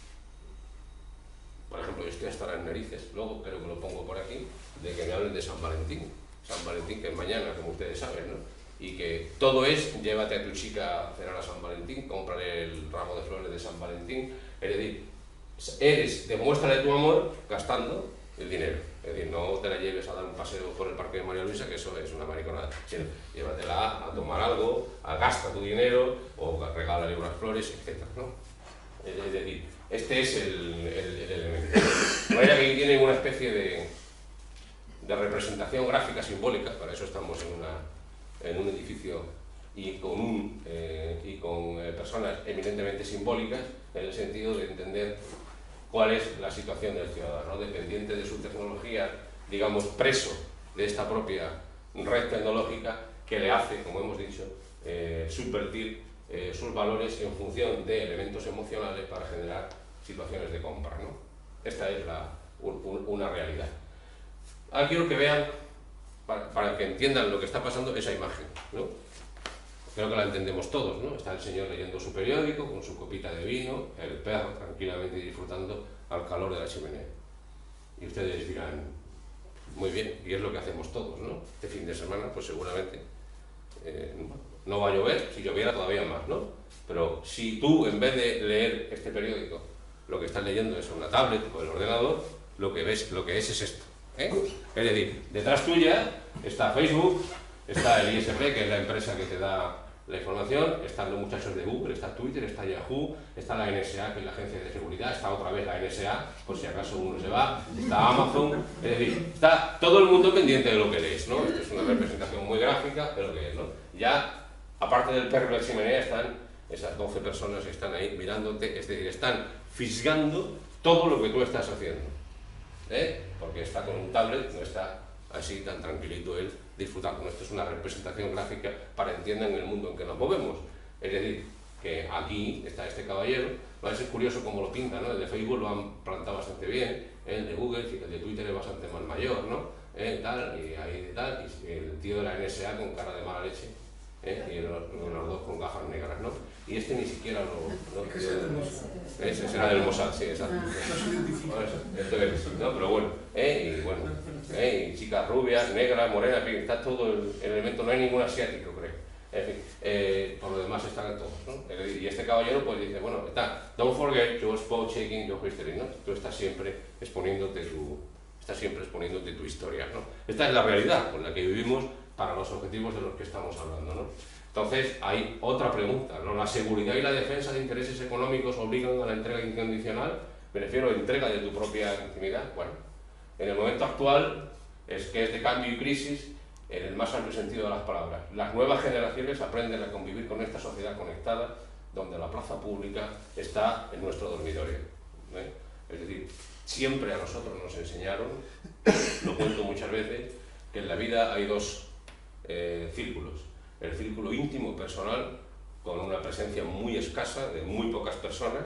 Por ejemplo, yo estoy hasta las narices, luego creo que lo pongo por aquí, de que me hablen de San Valentín. San Valentín, que es mañana, como ustedes saben, ¿no? Y que todo es, llévate a tu chica a cenar a San Valentín, cómprale el ramo de flores de San Valentín. Es decir, demuéstrale tu amor gastando el dinero. Es decir, no te la lleves a dar un paseo por el Parque de María Luisa, que eso es una mariconada, sino llévatela a tomar algo, gasta tu dinero, o regálale unas flores, etc., ¿no? Es decir, este es el elemento. De manera que aquí tienen una especie de representación gráfica simbólica, para eso estamos en un edificio y con personas eminentemente simbólicas, en el sentido de entender cuál es la situación del ciudadano, dependiente de su tecnología, digamos, preso de esta propia red tecnológica que le hace, como hemos dicho, subvertir sus valores en función de elementos emocionales para generar situaciones de compra, ¿no? Esta es una realidad. Ahora quiero que vean, para que entiendan lo que está pasando, esa imagen, ¿no? Creo que la entendemos todos, ¿no? Está el señor leyendo su periódico con su copita de vino, el perro tranquilamente disfrutando al calor de la chimenea. Y ustedes dirán, muy bien, y es lo que hacemos todos, ¿no? Este fin de semana, pues seguramente no va a llover, si lloviera todavía más, ¿no? Pero si tú, en vez de leer este periódico, lo que estás leyendo es una tablet o el ordenador, lo que ves, lo que es esto, ¿eh? Es decir, detrás tuya está Facebook, está el ISP, que es la empresa que te da la información, están los muchachos de Google, está Twitter, está Yahoo, está la NSA, que es la agencia de seguridad, está otra vez la NSA, por si acaso uno se va, está Amazon, es decir, está todo el mundo pendiente de lo que lees, ¿no? Esto es una representación muy gráfica de lo que es, ¿no? Ya, aparte del perro de la chimenea, están esas 12 personas que están ahí mirándote, es decir, están fisgando todo lo que tú estás haciendo, porque está con un tablet, no está así tan tranquilito él disfrutando. Esto es una representación gráfica para que entiendan el mundo en que nos movemos. Es decir, que aquí está este caballero, va a ser curioso cómo lo pinta, ¿no? El de Facebook lo han plantado bastante bien, el de Google, el de Twitter es bastante más mayor, ¿no? Tal, y ahí tal, y el tío de la NSA con cara de mala leche, y los dos con gafas negras, ¿no? Y este ni siquiera ese será del Mossad, sí, exacto. Esto es, ¿no? Pero bueno, y bueno, y chicas rubias, negras, morenas, en fin, está todo el elemento, no hay ningún asiático, creo. En fin, por lo demás están todos, ¿no? Y este caballero pues dice, bueno, está, don't forget your spot checking your history, ¿no? Tú estás siempre exponiéndote tu historia, ¿no? Esta es la realidad con la que vivimos para los objetivos de los que estamos hablando, ¿no? Entonces, hay otra pregunta, ¿no? ¿La seguridad y la defensa de intereses económicos obligan a la entrega incondicional? Me refiero a entrega de tu propia intimidad. Bueno, en el momento actual es que es de cambio y crisis en el más amplio sentido de las palabras. Las nuevas generaciones aprenden a convivir con esta sociedad conectada donde la plaza pública está en nuestro dormitorio, Es decir, siempre a nosotros nos enseñaron, lo cuento muchas veces, que en la vida hay dos círculos. El círculo íntimo personal, con una presencia muy escasa de muy pocas personas,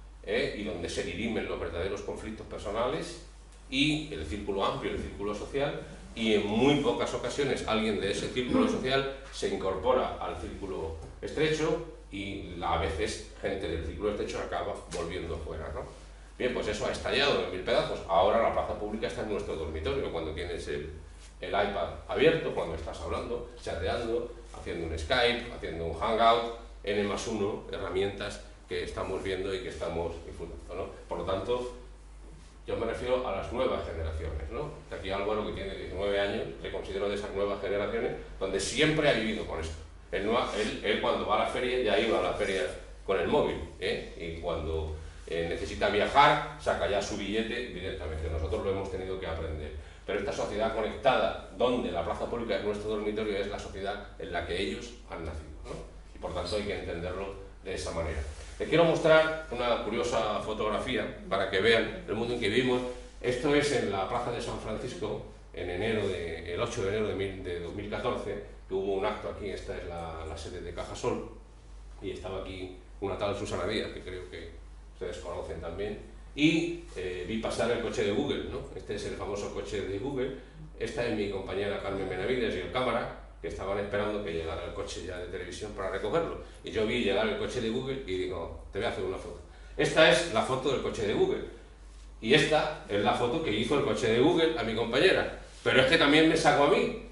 y donde se dirimen los verdaderos conflictos personales, y el círculo amplio, el círculo social, y en muy pocas ocasiones alguien de ese círculo social se incorpora al círculo estrecho y a veces gente del círculo estrecho acaba volviendo fuera, ¿no? Bien, pues eso ha estallado en mil pedazos. Ahora la plaza pública está en nuestro dormitorio, cuando tienes el iPad abierto, cuando estás hablando, chateando, haciendo un Skype, haciendo un Hangout, N+1, herramientas que estamos viendo y que estamos disfrutando, ¿no? Por lo tanto, yo me refiero a las nuevas generaciones, ¿no? Aquí Álvaro, que tiene 19 años, le considero de esas nuevas generaciones, donde siempre ha vivido con esto. Él cuando va a la feria, ya iba a la feria con el móvil, y cuando necesita viajar, saca ya su billete directamente. Nosotros lo hemos tenido que aprender. Pero esta sociedad conectada, donde la plaza pública es nuestro dormitorio, es la sociedad en la que ellos han nacido, ¿no? Y por tanto hay que entenderlo de esa manera. Les quiero mostrar una curiosa fotografía para que vean el mundo en que vivimos. Esto es en la plaza de San Francisco, en el 8 de enero de 2014, que hubo un acto aquí. Esta es la sede de Cajasol, y estaba aquí una tal Susana Díaz, que creo que ustedes conocen también, y vi pasar el coche de Google, ¿no? Este es el famoso coche de Google. Esta es mi compañera Carmen Benavides y el cámara, que estaban esperando que llegara el coche ya de televisión para recogerlo. Y yo vi llegar el coche de Google y digo, te voy a hacer una foto. Esta es la foto del coche de Google. Y esta es la foto que hizo el coche de Google a mi compañera. Pero es que también me sacó a mí,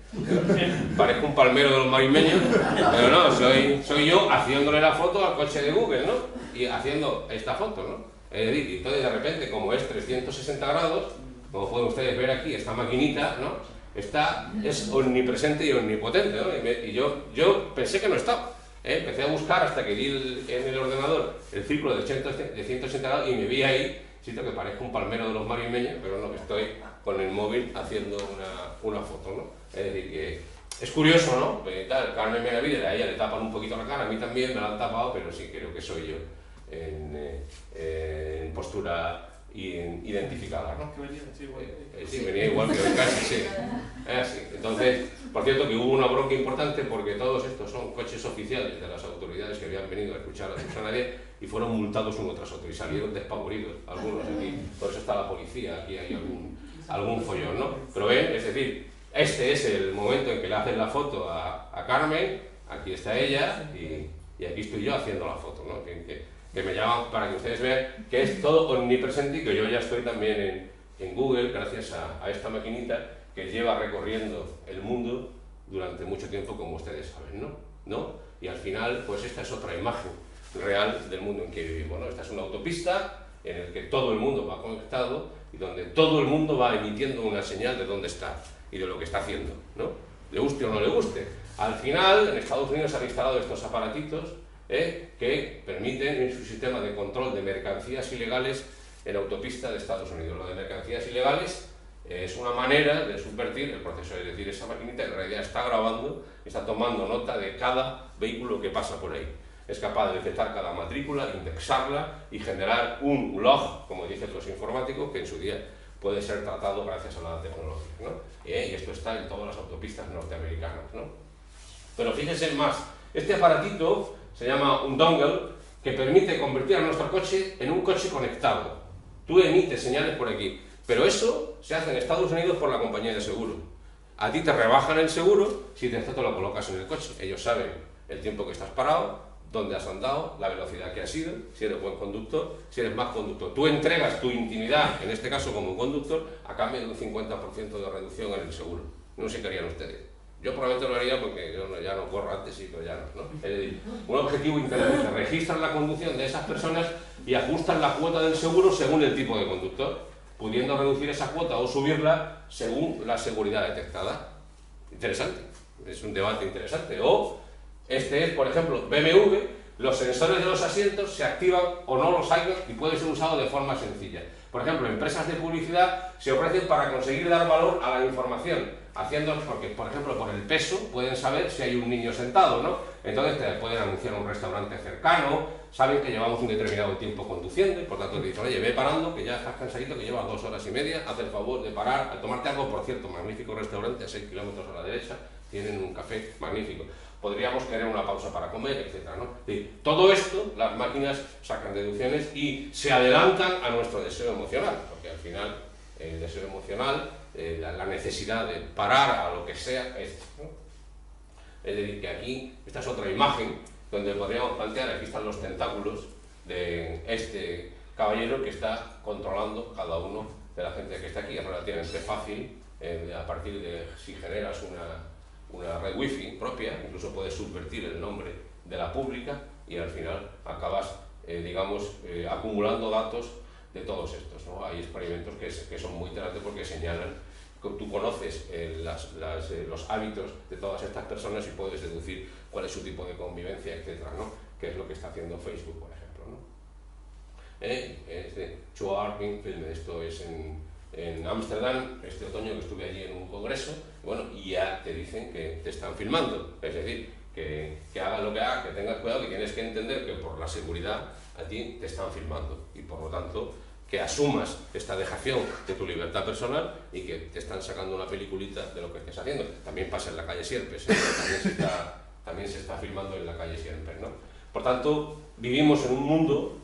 Parezco un palmero de los marismeños, pero no, soy yo haciéndole la foto al coche de Google, ¿no? Y haciendo esta foto, ¿no? Es decir, y entonces de repente, como es 360 grados, como pueden ustedes ver aquí, esta maquinita, ¿no? Es omnipresente y omnipotente, ¿no? Y yo pensé que no estaba. Empecé a buscar hasta que di en el ordenador el círculo de 180 grados y me vi ahí, sitio que parezco un palmero de los marismeños, pero no, estoy con el móvil haciendo una foto, ¿no? Es decir, que es curioso, ¿no? Carmen Benavides, a ella le tapan un poquito la cara, a mí también me la han tapado, pero sí creo que soy yo en postura identificada, ¿no? Que venía así igual. Sí, venía igual que hoy casi, sí. Así. Entonces, por cierto, que hubo una bronca importante porque todos estos son coches oficiales de las autoridades que habían venido a escuchar a Susana Díaz y fueron multados uno tras otro y salieron despavoridos, algunos aquí. Por eso está la policía, aquí hay algún follón, ¿no? Pero ven, es decir, este es el momento en que le hacen la foto a Carmen, aquí está ella y aquí estoy yo haciendo la foto, ¿no? Que me llaman para que ustedes vean que es todo omnipresente y que yo ya estoy también en Google gracias a esta maquinita que lleva recorriendo el mundo durante mucho tiempo, como ustedes saben, ¿no? Y al final, pues esta es otra imagen real del mundo en que vivimos, ¿no? Esta es una autopista en la que todo el mundo va conectado y donde todo el mundo va emitiendo una señal de dónde está y de lo que está haciendo, ¿no? Le guste o no le guste. Al final, en Estados Unidos han instalado estos aparatitos que permiten en su sistema de control de mercancías ilegales en autopista de Estados Unidos. Lo de mercancías ilegales es una manera de subvertir el proceso, es decir, esa maquinita en realidad está grabando, está tomando nota de cada vehículo que pasa por ahí. Es capaz de detectar cada matrícula, indexarla y generar un log, como dicen los informáticos, que en su día puede ser tratado gracias a la tecnología, ¿no? Y esto está en todas las autopistas norteamericanas, ¿no? Pero fíjense más, este aparatito se llama un dongle que permite convertir a nuestro coche en un coche conectado. Tú emites señales por aquí, pero eso se hace en Estados Unidos por la compañía de seguro. A ti te rebajan el seguro si te lo colocas en el coche. Ellos saben el tiempo que estás parado, dónde has andado, la velocidad que has ido, si eres buen conductor, si eres mal conductor. Tú entregas tu intimidad, en este caso como conductor, a cambio de un 50% de reducción en el seguro. No sé qué harían ustedes. Yo probablemente lo haría porque yo ya no corro antes, sí, pero ya no. Es decir, un objetivo inteligente. Registran la conducción de esas personas y ajustan la cuota del seguro según el tipo de conductor, pudiendo reducir esa cuota o subirla según la seguridad detectada. Interesante. Es un debate interesante. O este es, por ejemplo, BMW, los sensores de los asientos se activan o no los hay y puede ser usado de forma sencilla. Por ejemplo, empresas de publicidad se ofrecen para conseguir dar valor a la información, porque, por ejemplo, por el peso pueden saber si hay un niño sentado, ¿no? Entonces te pueden anunciar un restaurante cercano, saben que llevamos un determinado tiempo conduciendo y por tanto te dicen, oye, ve parando, que ya estás cansadito, que llevas 2 horas y media, haz el favor de parar, a tomarte algo. Por cierto, magnífico restaurante a 6 kilómetros a la derecha, tienen un café magnífico. Podríamos querer una pausa para comer, etc., ¿no? Todo esto, las máquinas sacan deducciones y se adelantan a nuestro deseo emocional, porque al final el deseo emocional, la necesidad de parar a lo que sea, ¿no? Es decir, que aquí, esta es otra imagen donde podríamos plantear, aquí están los tentáculos de este caballero que está controlando cada uno de la gente que está aquí. Es relativamente fácil, a partir de si generas una red wifi propia, incluso puedes subvertir el nombre de la pública y al final acabas, acumulando datos de todos estos, ¿no? Hay experimentos que son muy interesantes porque señalan que tú conoces los hábitos de todas estas personas y puedes deducir cuál es su tipo de convivencia, etcétera, ¿no? Que es lo que está haciendo Facebook, por ejemplo, ¿no? Es de Choarping Film, esto es en Ámsterdam, este otoño que estuve allí en un congreso, y ya te dicen que te están filmando, es decir, que hagas lo que hagas, que tengas cuidado, que tienes que entender que por la seguridad a ti te están filmando y por lo tanto que asumas esta dejación de tu libertad personal y que te están sacando una peliculita de lo que estés haciendo. También pasa en la calle Sierpes, también se está filmando en la calle Sierpes, ¿no? Por tanto, vivimos en un mundo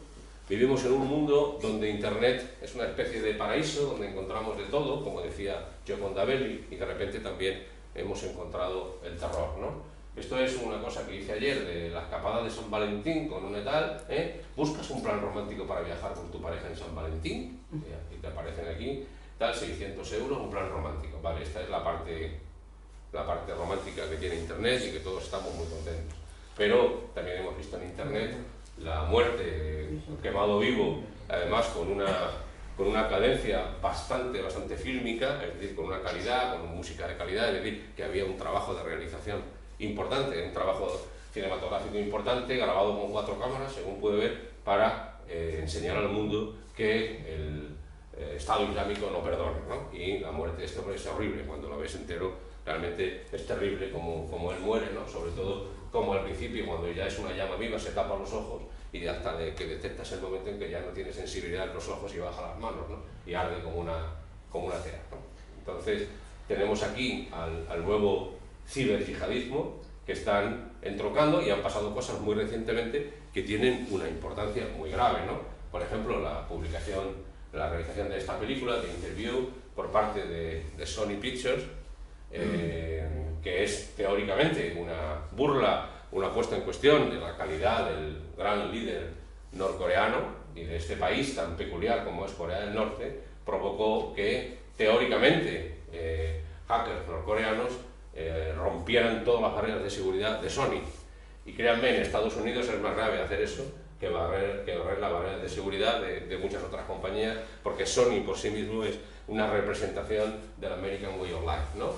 donde Internet es una especie de paraíso, donde encontramos de todo, como decía Gioconda Belli, y de repente también hemos encontrado el terror, ¿no? Esto es una cosa que hice ayer de la escapada de San Valentín con un tal, buscas un plan romántico para viajar con tu pareja en San Valentín, y te aparecen aquí, tal, 600 euros, un plan romántico. Vale, esta es la parte romántica que tiene Internet y que todos estamos muy contentos. Pero también hemos visto en Internet la muerte, quemado vivo, además con una cadencia bastante fílmica, es decir, con una calidad, con música de calidad, es decir, que había un trabajo de realización importante, un trabajo cinematográfico importante, grabado con 4 cámaras, según puede ver, para enseñar al mundo que el Estado Islámico no perdona, ¿no? Y la muerte de este hombre es horrible, cuando lo ves entero, realmente es terrible como él muere, ¿no? Sobre todo como al principio, cuando ya es una llama viva, se tapa los ojos y hasta de que detectas el momento en que ya no tiene sensibilidad en los ojos y baja las manos, ¿no? Y arde como una cera, ¿no? Entonces tenemos aquí al nuevo ciberyihadismo que están entroncando y han pasado cosas muy recientemente que tienen una importancia muy grave, ¿no? Por ejemplo, la realización de esta película, de Interview, por parte de Sony Pictures, que es teóricamente una burla, una puesta en cuestión de la calidad del gran líder norcoreano y de este país tan peculiar como es Corea del Norte, provocó que teóricamente hackers norcoreanos rompieran todas las barreras de seguridad de Sony. Y créanme, en Estados Unidos es más grave hacer eso que barrer la barrera de seguridad de muchas otras compañías, porque Sony por sí mismo es una representación del American Way of Life, ¿no?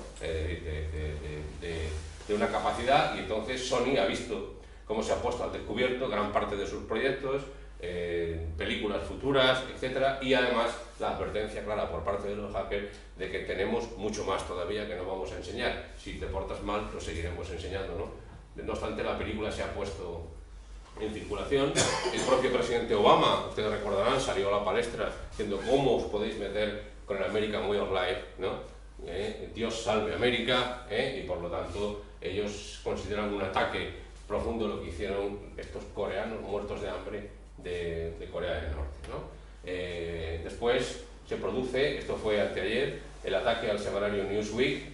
De una capacidad, y entonces Sony ha visto cómo se ha puesto al descubierto gran parte de sus proyectos, películas futuras, etc. Y además la advertencia clara por parte de los hackers de que tenemos mucho más todavía que no vamos a enseñar. Si te portas mal, lo seguiremos enseñando, ¿no? No obstante, la película se ha puesto en circulación. El propio presidente Obama, ustedes recordarán, salió a la palestra diciendo cómo os podéis meter con el American Way of Life, ¿no? Dios salve América, y por lo tanto ellos consideran un ataque profundo lo que hicieron estos coreanos muertos de hambre de Corea del Norte, ¿no? Después se produce, esto fue anteayer, el ataque al semanario Newsweek,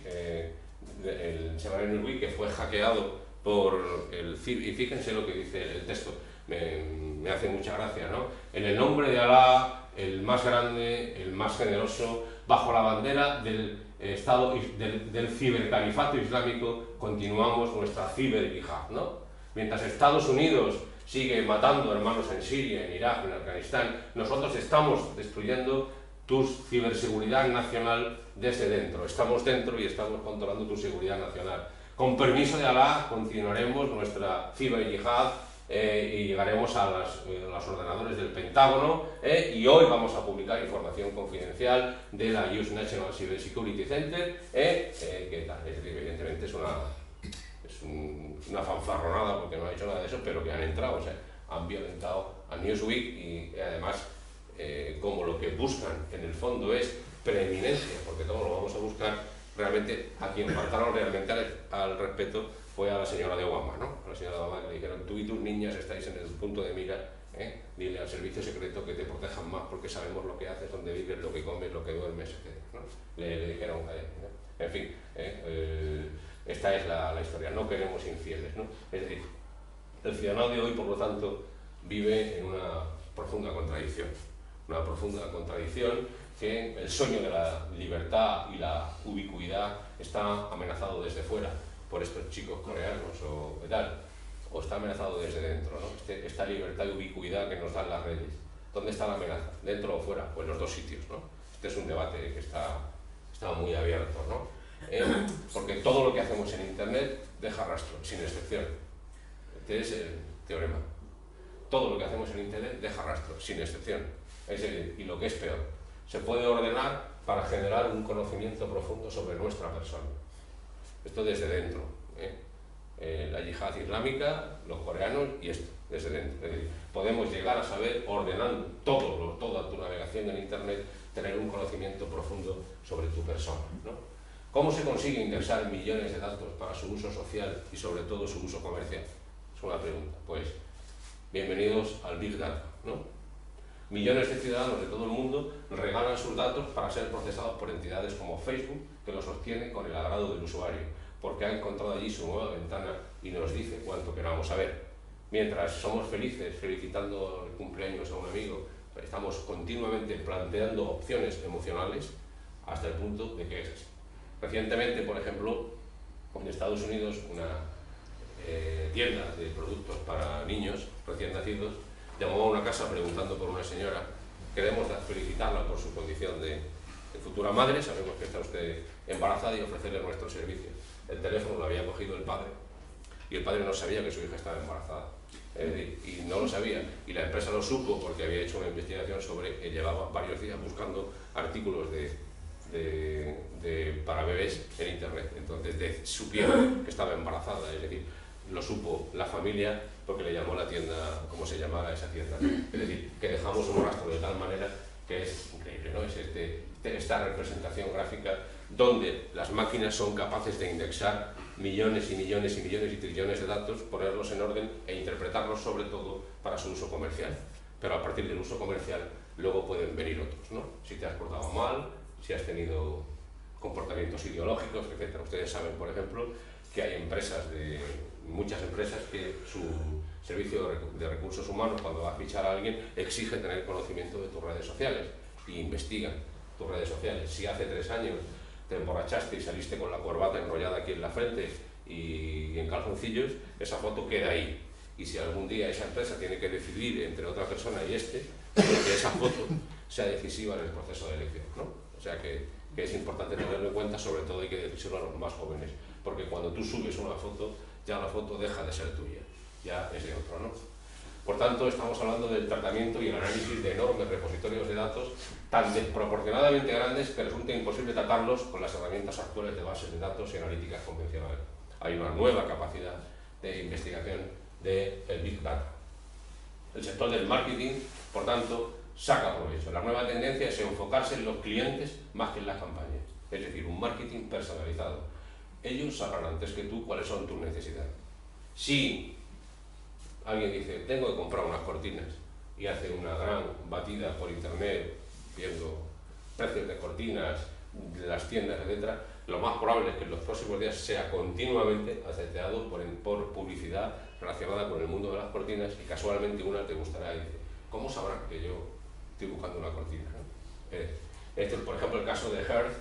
el semanario Newsweek que fue hackeado por y fíjense lo que dice el texto, me hace mucha gracia, ¿no? En el nombre de Alá, el más grande, el más generoso, bajo la bandera del Estado, del cibercalifato islámico, continuamos nuestra ciberyihad, ¿no? Mientras Estados Unidos sigue matando hermanos en Siria, en Irak, en Afganistán, nosotros estamos destruyendo tu ciberseguridad nacional desde dentro. Estamos dentro y estamos controlando tu seguridad nacional. Con permiso de Alá, continuaremos nuestra ciberyihad y llegaremos a los ordenadores del Pentágono, y hoy vamos a publicar información confidencial de la US National Cyber Security Center, que tal, evidentemente es una fanfarronada porque no ha hecho nada de eso, pero que han entrado, o sea, han violentado a Newsweek y además como lo que buscan en el fondo es preeminencia, porque todos lo vamos a buscar, realmente a quien faltaron realmente al respeto fue a la señora de Obama, ¿no? A la señora de Obama que le dijeron, tú y tus niñas estáis en el punto de mira, dile al servicio secreto que te protejan más porque sabemos lo que haces, dónde vives, lo que comes, lo que duermes, etc., ¿no? Le dijeron, en fin, esta es la historia, no queremos infieles, ¿no? Es decir, el ciudadano de hoy, por lo tanto, vive en una profunda contradicción, que el sueño de la libertad y la ubicuidad está amenazado desde fuera por estos chicos coreanos o está amenazado desde dentro, ¿no? Esta libertad y ubicuidad que nos dan las redes. ¿Dónde está la amenaza? ¿Dentro o fuera? Pues en los dos sitios, ¿no? Este es un debate que está muy abierto, ¿no? Porque todo lo que hacemos en Internet deja rastro, sin excepción. Este es el teorema. Todo lo que hacemos en Internet deja rastro, sin excepción. Y lo que es peor, se puede ordenar para generar un conocimiento profundo sobre nuestra persona. Esto desde dentro. La yihad islámica, los coreanos y esto, desde dentro. Es decir, podemos llegar a saber, ordenando toda tu navegación en Internet, tener un conocimiento profundo sobre tu persona, ¿no? ¿Cómo se consigue indexar millones de datos para su uso social y sobre todo su uso comercial? Es una pregunta. Pues, bienvenidos al Big Data, ¿no? Millones de ciudadanos de todo el mundo regalan sus datos para ser procesados por entidades como Facebook, que los sostiene con el agrado del usuario, porque ha encontrado allí su nueva ventana y nos dice cuánto queramos saber. Mientras somos felices felicitando el cumpleaños a un amigo, estamos continuamente planteando opciones emocionales hasta el punto de que es así. Recientemente, por ejemplo, en Estados Unidos, una tienda de productos para niños recién nacidos llamó a una casa preguntando por una señora. Queremos felicitarla por su condición de futura madre, sabemos que está usted embarazada y ofrecerle nuestro servicio. El teléfono lo había cogido el padre y el padre no sabía que su hija estaba embarazada, y no lo sabía, y la empresa lo supo porque había hecho una investigación sobre que llevaba varios días buscando artículos para bebés en Internet. Entonces supieron que estaba embarazada, es decir, lo supo la familia porque le llamó la tienda como se llamaba esa tienda. Es decir, que dejamos un rastro de tal manera que es increíble, ¿no? Es esta representación gráfica donde las máquinas son capaces de indexar millones y millones y millones y trillones de datos, ponerlos en orden e interpretarlos sobre todo para su uso comercial. Pero a partir del uso comercial luego pueden venir otros, ¿no? Si te has portado mal, si has tenido comportamientos ideológicos, etc. Ustedes saben, por ejemplo, que hay muchas empresas que su servicio de recursos humanos, cuando va a fichar a alguien, exige tener conocimiento de tus redes sociales y investigan tus redes sociales. Si hace 3 años te emborrachaste y saliste con la corbata enrollada aquí en la frente y en calzoncillos, esa foto queda ahí. Y si algún día esa empresa tiene que decidir entre otra persona y que esa foto sea decisiva en el proceso de elección, ¿no? O sea que es importante tenerlo en cuenta, sobre todo hay que decírselo a los más jóvenes, porque cuando tú subes una foto, ya la foto deja de ser tuya, ya es de otro, ¿no? Por tanto, estamos hablando del tratamiento y el análisis de enormes repositorios de datos tan desproporcionadamente grandes que resulta imposible tratarlos con las herramientas actuales de bases de datos y analíticas convencionales. Hay una nueva capacidad de investigación del Big Data. El sector del marketing, por tanto, saca provecho. La nueva tendencia es enfocarse en los clientes más que en las campañas, es decir, un marketing personalizado. Ellos sabrán antes que tú cuáles son tus necesidades. Si alguien dice, tengo que comprar unas cortinas, y hace una gran batida por internet viendo precios de cortinas, de las tiendas, etc., lo más probable es que en los próximos días sea continuamente aceitado por publicidad relacionada con el mundo de las cortinas, y casualmente una te gustará y dice, ¿cómo sabrán que yo estoy buscando una cortina? ¿No? Este es, por ejemplo, el caso de Hertz,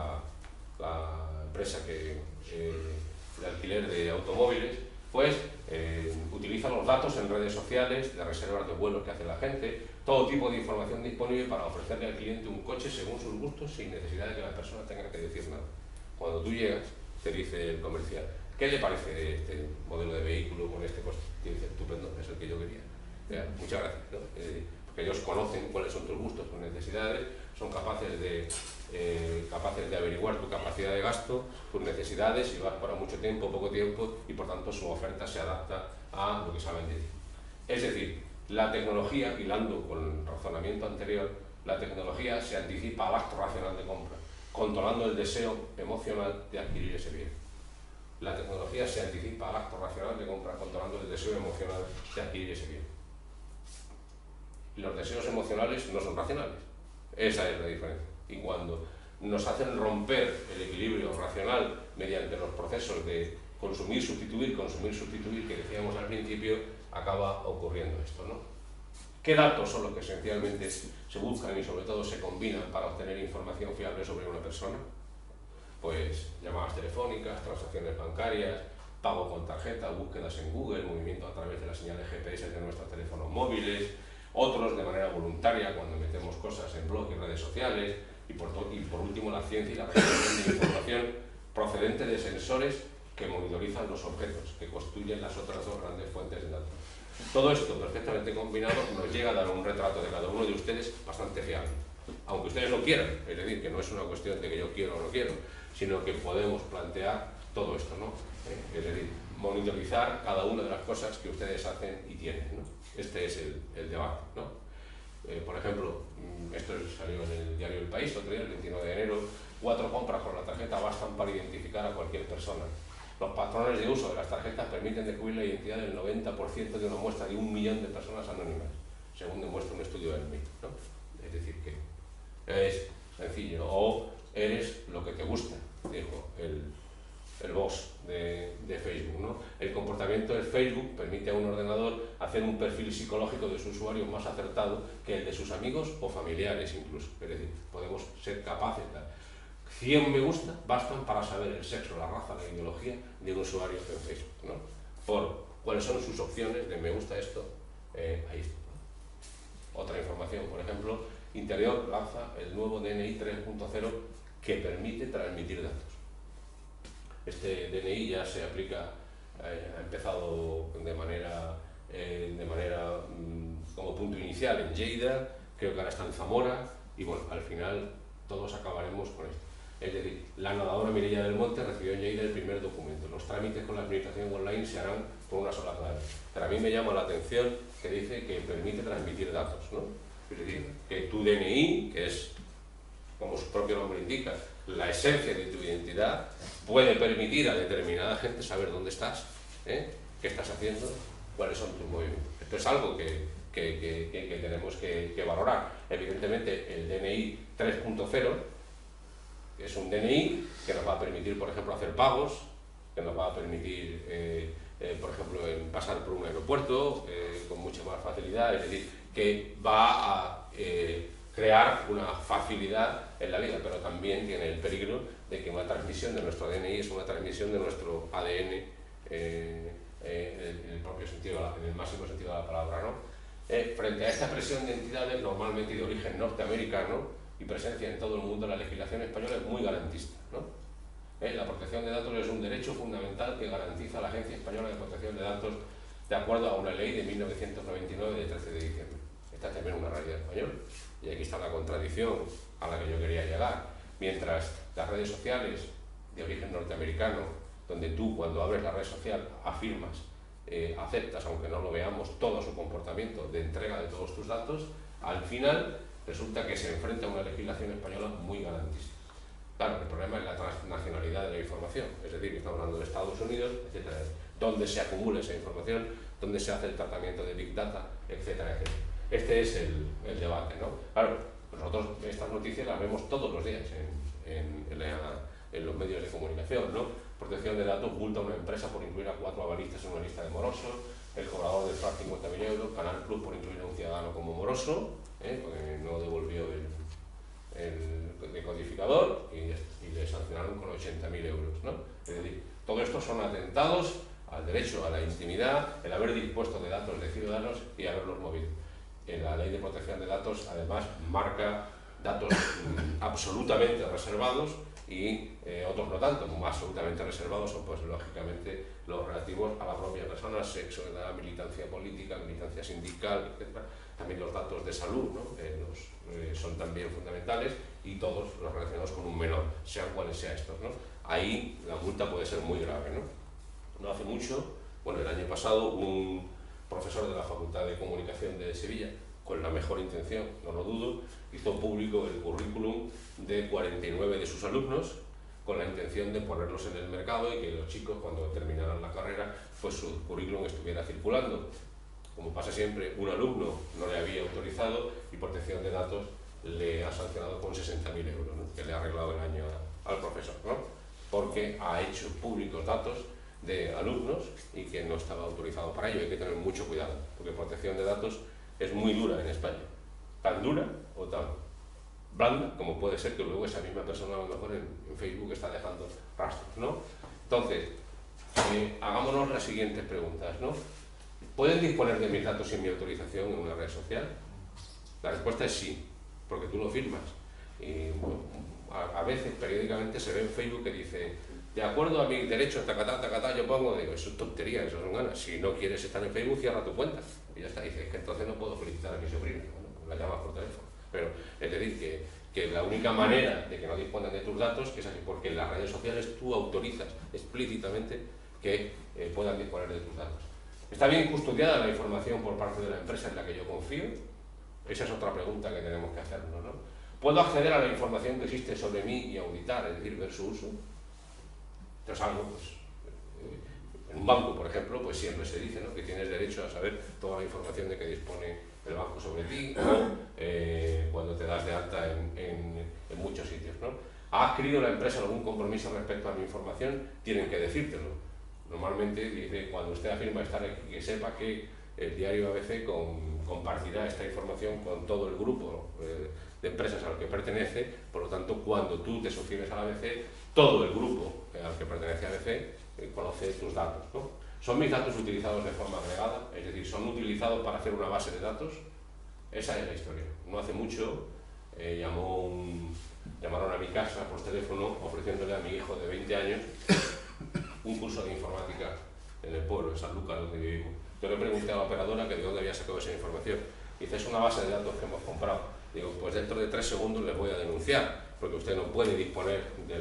la empresa de alquiler de automóviles, pues utiliza los datos en redes sociales de reservas de vuelos que hace la gente, todo tipo de información disponible para ofrecerle al cliente un coche según sus gustos, sin necesidad de que la persona tenga que decir nada. Cuando tú llegas, te dice el comercial, ¿qué le parece este modelo de vehículo con este coste? Y dice, estupendo, es el que yo quería. Muchas gracias, ¿no? Porque ellos conocen cuáles son tus gustos, tus necesidades, son capaces de averiguar tu capacidad de gasto, tus necesidades, si vas para mucho tiempo, poco tiempo, y por tanto su oferta se adapta a lo que saben de ti. Es decir, la tecnología, hilando con el razonamiento anterior, la tecnología se anticipa al acto racional de compra, controlando el deseo emocional de adquirir ese bien. La tecnología se anticipa al acto racional de compra, controlando el deseo emocional de adquirir ese bien. Los deseos emocionales no son racionales. Esa es la diferencia. Y cuando nos hacen romper el equilibrio racional mediante los procesos de consumir, sustituir, que decíamos al principio, acaba ocurriendo esto, ¿no? ¿Qué datos son los que esencialmente se buscan y sobre todo se combinan para obtener información fiable sobre una persona? Pues llamadas telefónicas, transacciones bancarias, pago con tarjeta, búsquedas en Google, movimiento a través de las señales GPS de nuestros teléfonos móviles, otros de manera voluntaria cuando metemos cosas en blog y redes sociales, y por último la ciencia y la recolección de información procedente de sensores que monitorizan los objetos, que constituyen las otras dos grandes fuentes de datos. Todo esto perfectamente combinado nos llega a dar un retrato de cada uno de ustedes bastante fiable, aunque ustedes lo quieran, es decir, que no es una cuestión de que yo quiero o no quiero, sino que podemos plantear todo esto, ¿no? Es decir, monitorizar cada una de las cosas que ustedes hacen y tienen, ¿no? Este es el debate, ¿no? Por ejemplo, esto salió en el diario El País, otro día, el 29 de enero, 4 compras con la tarjeta bastan para identificar a cualquier persona. Los patrones de uso de las tarjetas permiten descubrir la identidad del 90% de una muestra de 1 millón de personas anónimas, según demuestra un estudio del MIT, ¿no? Es decir, que es sencillo, o eres lo que te gusta, dijo el boss de Facebook, ¿no? El comportamiento de Facebook permite a un ordenador hacer un perfil psicológico de su usuario más acertado que el de sus amigos o familiares incluso. Es decir, podemos ser capaces de 100 me gusta bastan para saber el sexo, la raza, la ideología de un usuario en Facebook, ¿no? Por cuáles son sus opciones de me gusta esto, ahí está. Otra información, por ejemplo, Interior lanza el nuevo DNI 3.0 que permite transmitir datos. Este DNI ya se aplica, ha empezado de manera como punto inicial en Lleida, creo que ahora está en Zamora, y bueno, al final todos acabaremos con esto. Es decir, la nadadora Mireia del Monte recibió en Lleida el primer documento. Los trámites con la administración online se harán por una sola clave. Pero a mí me llama la atención que dice que permite transmitir datos, ¿no? Es decir, que tu DNI, que es, como su propio nombre indica, la esencia de tu identidad, puede permitir a determinada gente saber dónde estás, qué estás haciendo, cuáles son tus movimientos. Esto es algo que tenemos que valorar. Evidentemente, el DNI 3.0 es un DNI que nos va a permitir, por ejemplo, hacer pagos, que nos va a permitir, por ejemplo, pasar por un aeropuerto con mucha más facilidad, es decir, que va a crear una facilidad en la vida, pero también tiene el peligro de que una transmisión de nuestro DNI es una transmisión de nuestro ADN en el propio sentido, en el máximo sentido de la palabra, ¿no? Frente a esta presión de entidades normalmente de origen norteamericano y presencia en todo el mundo, la legislación española es muy garantista, ¿no? La protección de datos es un derecho fundamental que garantiza la Agencia Española de Protección de Datos de acuerdo a una ley de 1999 de 13 de diciembre. Esta es también una realidad española. Y aquí está la contradicción a la que yo quería llegar. Mientras las redes sociales de origen norteamericano, donde tú cuando abres la red social afirmas, aceptas, aunque no lo veamos, todo su comportamiento de entrega de todos tus datos, al final resulta que se enfrenta a una legislación española muy garantista. Claro, el problema es la transnacionalidad de la información, es decir, que estamos hablando de Estados Unidos, etcétera, dónde se acumula esa información, dónde se hace el tratamiento de Big Data, etcétera, etcétera. Este es el debate, ¿no? Claro, nosotros estas noticias las vemos todos los días en los medios de comunicación, ¿no? Protección de datos, multa a una empresa por incluir a 4 avalistas en una lista de morosos, el cobrador del FRAC 50.000 euros, Canal Plus por incluir a un ciudadano como moroso, porque no devolvió el decodificador y le sancionaron con 80.000 euros, ¿no? Es decir, todo esto son atentados al derecho a la intimidad, el haber dispuesto de datos de ciudadanos y haberlos movido. La ley de protección de datos además marca datos absolutamente reservados y otros no tanto, como absolutamente reservados son pues lógicamente los relativos a la propia persona, sexo, edad, militancia política, militancia sindical, etc. También los datos de salud, ¿no? Son también fundamentales, y todos los relacionados con un menor, sean cuales sean estos, ¿no? Ahí la multa puede ser muy grave, ¿no? No hace mucho, bueno, el año pasado, un profesor de la Facultad de Comunicación de Sevilla, con la mejor intención, no lo dudo, hizo público el currículum de 49 de sus alumnos, con la intención de ponerlos en el mercado y que los chicos, cuando terminaran la carrera, pues su currículum estuviera circulando. Como pasa siempre, un alumno no le había autorizado y Protección de Datos le ha sancionado con 60.000 euros, ¿no? Que le ha arreglado el año al profesor, ¿no? Porque ha hecho públicos datos de alumnos y que no estaba autorizado para ello. Hay que tener mucho cuidado, porque Protección de Datos es muy dura en España. Tan dura o tan blanda como puede ser que luego esa misma persona a lo mejor en Facebook está dejando rastros, ¿no? Entonces, hagámonos las siguientes preguntas, ¿no? ¿Pueden disponer de mis datos sin mi autorización en una red social? La respuesta es sí, porque tú lo firmas. Y bueno, a veces, periódicamente, se ve en Facebook que dice: de acuerdo a mis derechos, tacatá, yo pongo, digo, eso es tontería, eso son ganas. Si no quieres estar en Facebook, cierra tu cuenta. Y ya está, dices que entonces no puedo felicitar a mi sobrina, bueno, la llamas por teléfono. Pero es decir, que la única manera de que no dispongan de tus datos es así, porque en las redes sociales tú autorizas explícitamente que puedan disponer de tus datos. ¿Está bien custodiada la información por parte de la empresa en la que yo confío? Esa es otra pregunta que tenemos que hacernos, ¿no? ¿Puedo acceder a la información que existe sobre mí y auditar, es decir, ver su uso? Esto es algo, pues, en un banco, por ejemplo, pues siempre se dice, ¿no?, que tienes derecho a saber toda la información de que dispone el banco sobre ti, o cuando te das de alta en muchos sitios, ¿no? ¿Ha adquirido la empresa algún compromiso respecto a mi información? Tienen que decírtelo. Normalmente dice, cuando usted afirma estar aquí, que sepa que el diario ABC compartirá esta información con todo el grupo de empresas al que pertenece. Por lo tanto, cuando tú te suscribes a la ABC, todo el grupo al que pertenece a ABC conoce tus datos, ¿no? ¿Son mis datos utilizados de forma agregada? Es decir, ¿son utilizados para hacer una base de datos? Esa es la historia. No hace mucho llamaron a mi casa por teléfono ofreciéndole a mi hijo de 20 años un curso de informática en el pueblo, en San Lucas, donde vivimos. Yo le pregunté a la operadora que de dónde había sacado esa información. Dice, es una base de datos que hemos comprado. Digo, pues dentro de 3 segundos les voy a denunciar. porque usted no puede disponer de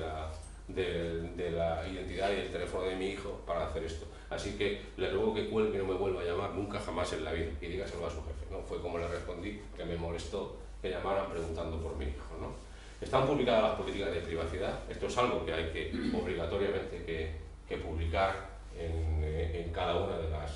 la identidad y el teléfono de mi hijo para hacer esto. Así que le ruego que cuelgue y no me vuelva a llamar nunca jamás en la vida, y dígaselo a su jefe. No fue como le respondí, que me molestó que llamaran preguntando por mi hijo, ¿no? Están publicadas las políticas de privacidad. Esto es algo que hay que obligatoriamente que publicar en cada una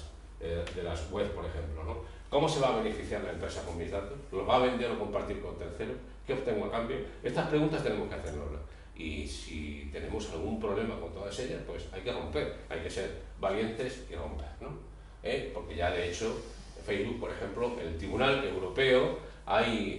de las webs, por ejemplo, ¿no? ¿Cómo se va a beneficiar la empresa con mis datos? ¿Los va a vender o compartir con terceros? ¿Qué obtengo a cambio? Estas preguntas tenemos que hacernoslas. Y si tenemos algún problema con todas ellas, pues hay que romper, hay que ser valientes y romper, ¿no? Porque ya de hecho, Facebook, por ejemplo, el Tribunal Europeo, hay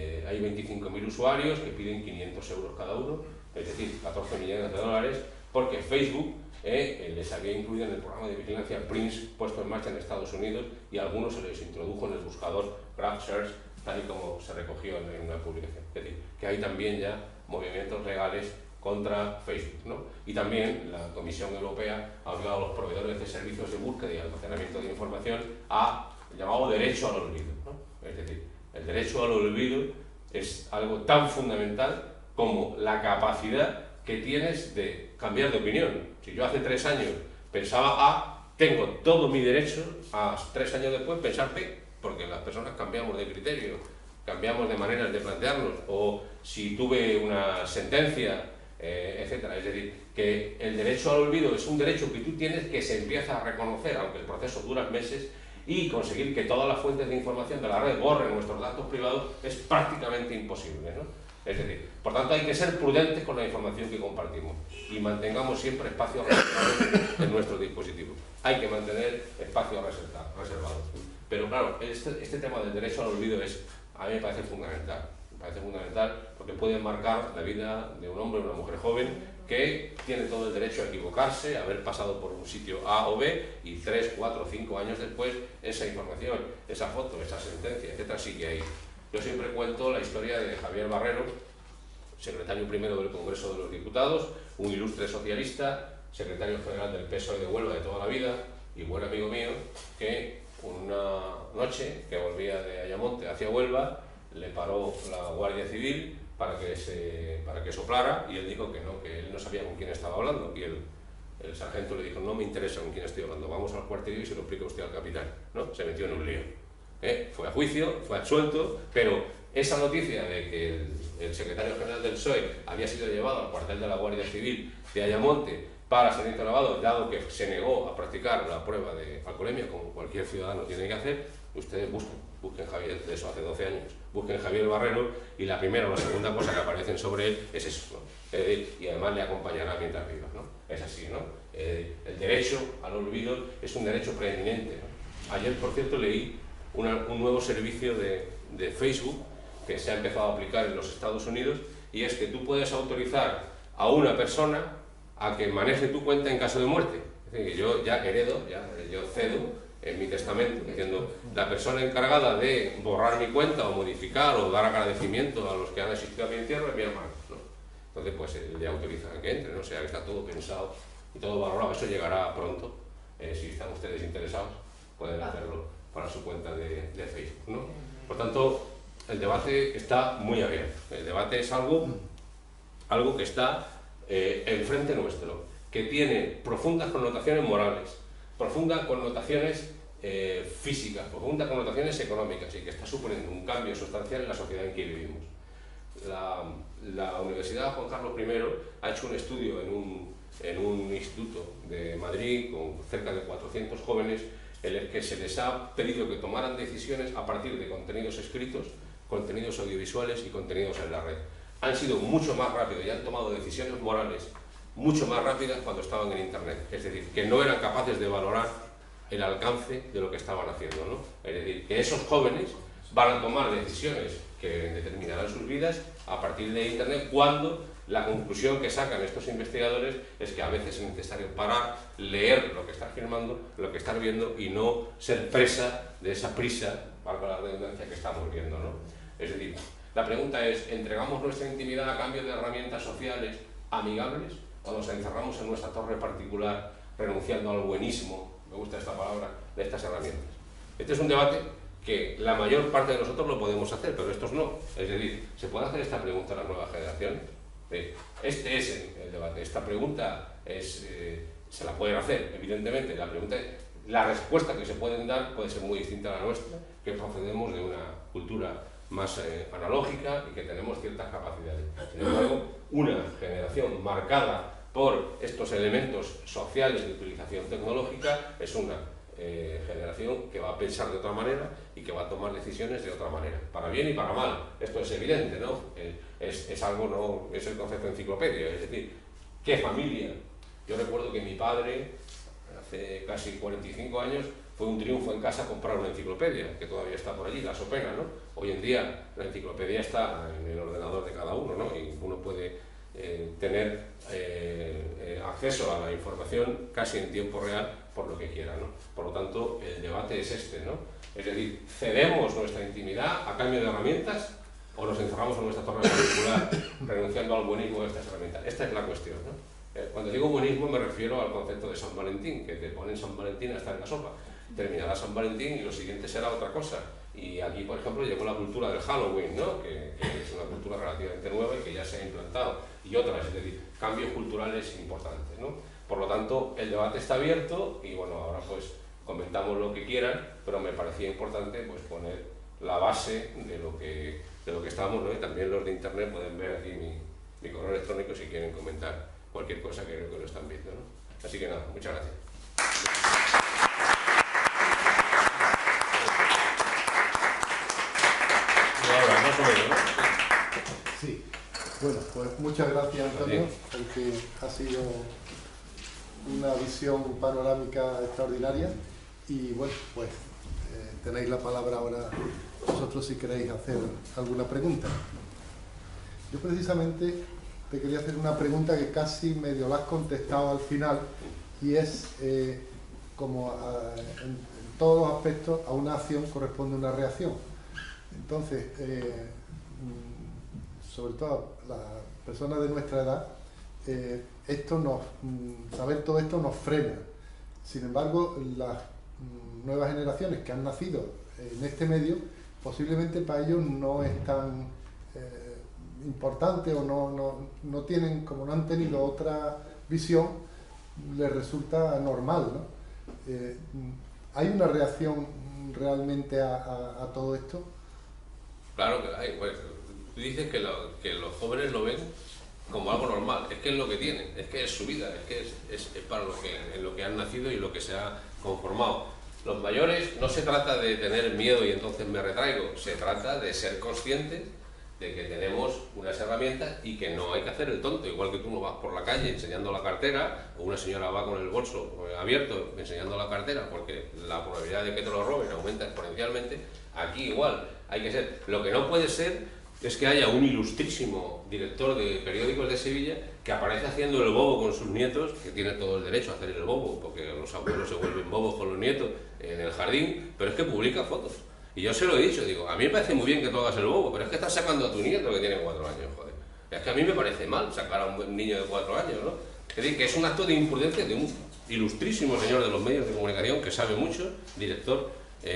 25.000 usuarios que piden 500 euros cada uno, es decir, 14 millones de dólares, porque Facebook les había incluido en el programa de vigilancia PRINCE puesto en marcha en Estados Unidos, y a algunos se les introdujo en el buscador Graph Search, tal y como se recogió en una publicación. Es decir, que hay también ya movimientos legales contra Facebook, ¿no? Y también la Comisión Europea ha obligado a los proveedores de servicios de búsqueda y almacenamiento de información a el llamado derecho al olvido, ¿no? Es decir, el derecho al olvido es algo tan fundamental como la capacidad que tienes de cambiar de opinión. Si yo hace 3 años pensaba A, tengo todo mi derecho a 3 años después pensar B, porque las personas cambiamos de criterio, cambiamos de maneras de plantearnos, o si tuve una sentencia, etcétera. Es decir, que el derecho al olvido es un derecho que tú tienes, que se empieza a reconocer, aunque el proceso dura meses, y conseguir que todas las fuentes de información de la red borren nuestros datos privados es prácticamente imposible, ¿no? Es decir, por tanto hay que ser prudentes con la información que compartimos y mantengamos siempre espacios reservados en nuestros dispositivos. Hay que mantener espacios reservados. Pero claro, este tema del derecho al olvido a mí me parece fundamental. Me parece fundamental porque puede marcar la vida de un hombre o una mujer joven que tiene todo el derecho a equivocarse, a haber pasado por un sitio A o B, y 3, 4, 5 años después esa información, esa foto, esa sentencia, etcétera, sigue ahí. Yo siempre cuento la historia de Javier Barrero, secretario primero del Congreso de los Diputados, un ilustre socialista, secretario general del PSOE de Huelva de toda la vida y buen amigo mío, que una noche que volvía de Ayamonte hacia Huelva le paró la Guardia Civil para que soplara, y él dijo que no, que él no sabía con quién estaba hablando, y el sargento le dijo: no me interesa con quién estoy hablando, vamos al cuartel y se lo explica usted al capitán, ¿no? Se metió en un lío. Fue a juicio, fue absuelto, pero esa noticia de que el secretario general del PSOE había sido llevado al cuartel de la Guardia Civil de Ayamonte para ser interrogado, dado que se negó a practicar la prueba de alcoholemia, como cualquier ciudadano tiene que hacer, ustedes busquen Javier, de eso hace 12 años, busquen Javier Barrero, y la primera o la segunda cosa que aparecen sobre él es eso, ¿no? Y además le acompañará mientras viva, ¿no? Es así, ¿no? El derecho al olvido es un derecho preeminente, ¿no? Ayer, por cierto, leí un nuevo servicio de Facebook que se ha empezado a aplicar en los Estados Unidos, y es que tú puedes autorizar a una persona a que maneje tu cuenta en caso de muerte. Es decir, que yo ya heredo, yo cedo en mi testamento, diciendo: la persona encargada de borrar mi cuenta o modificar o dar agradecimiento a los que han asistido a mi entierro es mi hermano, ¿no? Entonces pues le autorizan que entre, ¿no? O sea, que está todo pensado y todo valorado. Eso llegará pronto. Si están ustedes interesados, pueden hacerlo para su cuenta de Facebook, ¿no? Por tanto, el debate está muy abierto. El debate es algo que está enfrente nuestro, que tiene profundas connotaciones morales, profundas connotaciones físicas, profundas connotaciones económicas, y que está suponiendo un cambio sustancial en la sociedad en que vivimos. La Universidad Juan Carlos I ha hecho un estudio en un instituto de Madrid con cerca de 400 jóvenes, en el que se les ha pedido que tomaran decisiones a partir de contenidos escritos, contenidos audiovisuales y contenidos en la red. Han sido mucho más rápidos y han tomado decisiones morales mucho más rápidas cuando estaban en Internet. Es decir, que no eran capaces de valorar el alcance de lo que estaban haciendo, ¿no? Es decir, que esos jóvenes van a tomar decisiones que determinarán sus vidas a partir de Internet, cuando la conclusión que sacan estos investigadores es que a veces es necesario parar, leer lo que estás firmando, lo que estás viendo, y no ser presa de esa prisa, valga la redundancia, que estamos viendo, ¿no? Es decir, la pregunta es: ¿entregamos nuestra intimidad a cambio de herramientas sociales amigables, o nos encerramos en nuestra torre particular renunciando al buenismo, me gusta esta palabra, de estas herramientas? Este es un debate que la mayor parte de nosotros lo podemos hacer, pero estos no. Es decir, ¿se puede hacer esta pregunta a las nuevas generaciones? Este es el debate. Esta pregunta se la pueden hacer, evidentemente. La respuesta que se pueden dar puede ser muy distinta a la nuestra, que procedemos de una cultura más analógica y que tenemos ciertas capacidades. Sin embargo, una generación marcada por estos elementos sociales de utilización tecnológica es una generación que va a pensar de otra manera y que va a tomar decisiones de otra manera, para bien y para mal. Esto es evidente, ¿no? Es algo, no es el concepto de enciclopedia, es decir, ¿qué familia? Yo recuerdo que mi padre, hace casi 45 años, fue un triunfo en casa comprar una enciclopedia, que todavía está por allí, la Sopena, ¿no? Hoy en día la enciclopedia está en el ordenador de cada uno, ¿no? Y uno puede tener acceso a la información casi en tiempo real por lo que quiera, ¿no? Por lo tanto, el debate es este, ¿no? Es decir, ¿cedemos nuestra intimidad a cambio de herramientas o nos encerramos en nuestra torre particular renunciando al buenismo de estas herramientas? Esta es la cuestión, ¿no? Cuando digo buenismo me refiero al concepto de San Valentín, que te ponen San Valentín hasta en la sopa. Terminará San Valentín y lo siguiente será otra cosa. Y aquí, por ejemplo, llegó la cultura del Halloween, ¿no? que es una cultura relativamente nueva y que ya se ha implantado. Y otras, es decir, cambios culturales importantes, ¿no? Por lo tanto, el debate está abierto y bueno, ahora pues comentamos lo que quieran, pero me parecía importante pues poner la base de lo que estábamos, ¿no? Y también los de internet pueden ver aquí mi correo electrónico si quieren comentar cualquier cosa que creo que lo están viendo, ¿no? Así que nada, muchas gracias. Ahora, más o menos, ¿no? Sí. Bueno, pues muchas gracias, Antonio, porque ha sido una visión panorámica extraordinaria y bueno, pues tenéis la palabra ahora vosotros si queréis hacer alguna pregunta. Yo precisamente te quería hacer una pregunta que casi medio la has contestado al final y es como en todos los aspectos a una acción corresponde una reacción. Entonces, sobre todo las personas de nuestra edad, saber todo esto nos frena. Sin embargo, las nuevas generaciones que han nacido en este medio, posiblemente para ellos no es tan importante o no tienen, como no han tenido otra visión, les resulta normal, ¿no? ¿Hay una reacción realmente a todo esto? Claro que hay. Pues, tú dices que los jóvenes lo ven como algo normal, es que es lo que tienen, es que es su vida, es que es para en lo que han nacido y lo que se ha conformado. Los mayores no se trata de tener miedo y entonces me retraigo, se trata de ser conscientes de que tenemos unas herramientas y que no hay que hacer el tonto, igual que tú no vas por la calle enseñando la cartera o una señora va con el bolso abierto enseñando la cartera porque la probabilidad de que te lo roben aumenta exponencialmente. Aquí igual hay que ser, lo que no puede ser es que haya un ilustrísimo director de periódicos de Sevilla que aparece haciendo el bobo con sus nietos, que tiene todo el derecho a hacer el bobo porque los abuelos se vuelven bobos con los nietos en el jardín, pero es que publica fotos. Y yo se lo he dicho, digo, a mí me parece muy bien que tú hagas el bobo, pero es que estás sacando a tu nieto que tiene 4 años, joder. Es que a mí me parece mal sacar a un niño de 4 años, ¿no? Es decir, que es un acto de imprudencia de un ilustrísimo señor de los medios de comunicación que sabe mucho, director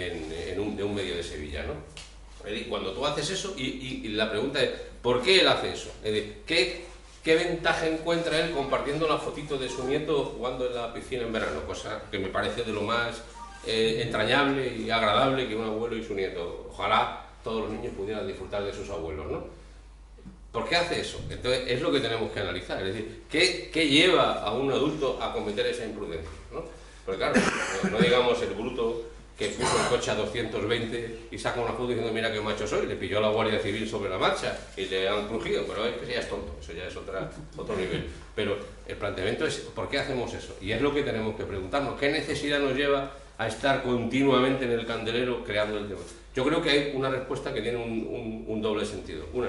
de un medio de Sevilla, ¿no? Es decir, cuando tú haces eso, y la pregunta es, ¿por qué él hace eso? Es decir, ¿qué ventaja encuentra él compartiendo la fotito de su nieto jugando en la piscina en verano? Cosa que me parece de lo más entrañable y agradable que un abuelo y su nieto. Ojalá todos los niños pudieran disfrutar de sus abuelos, ¿no? ¿Por qué hace eso? Entonces es lo que tenemos que analizar, es decir, ¿qué lleva a un adulto a cometer esa imprudencia, ¿no? Porque claro, no digamos el bruto que puso el coche a 220 y saca una foto diciendo mira qué macho soy, le pilló a la Guardia Civil sobre la marcha y le han crujido, pero es que ya es tonto, eso ya es otro nivel. Pero el planteamiento es ¿por qué hacemos eso? Y es lo que tenemos que preguntarnos, ¿qué necesidad nos lleva a estar continuamente en el candelero creando el tema? Yo creo que hay una respuesta que tiene un doble sentido. Una,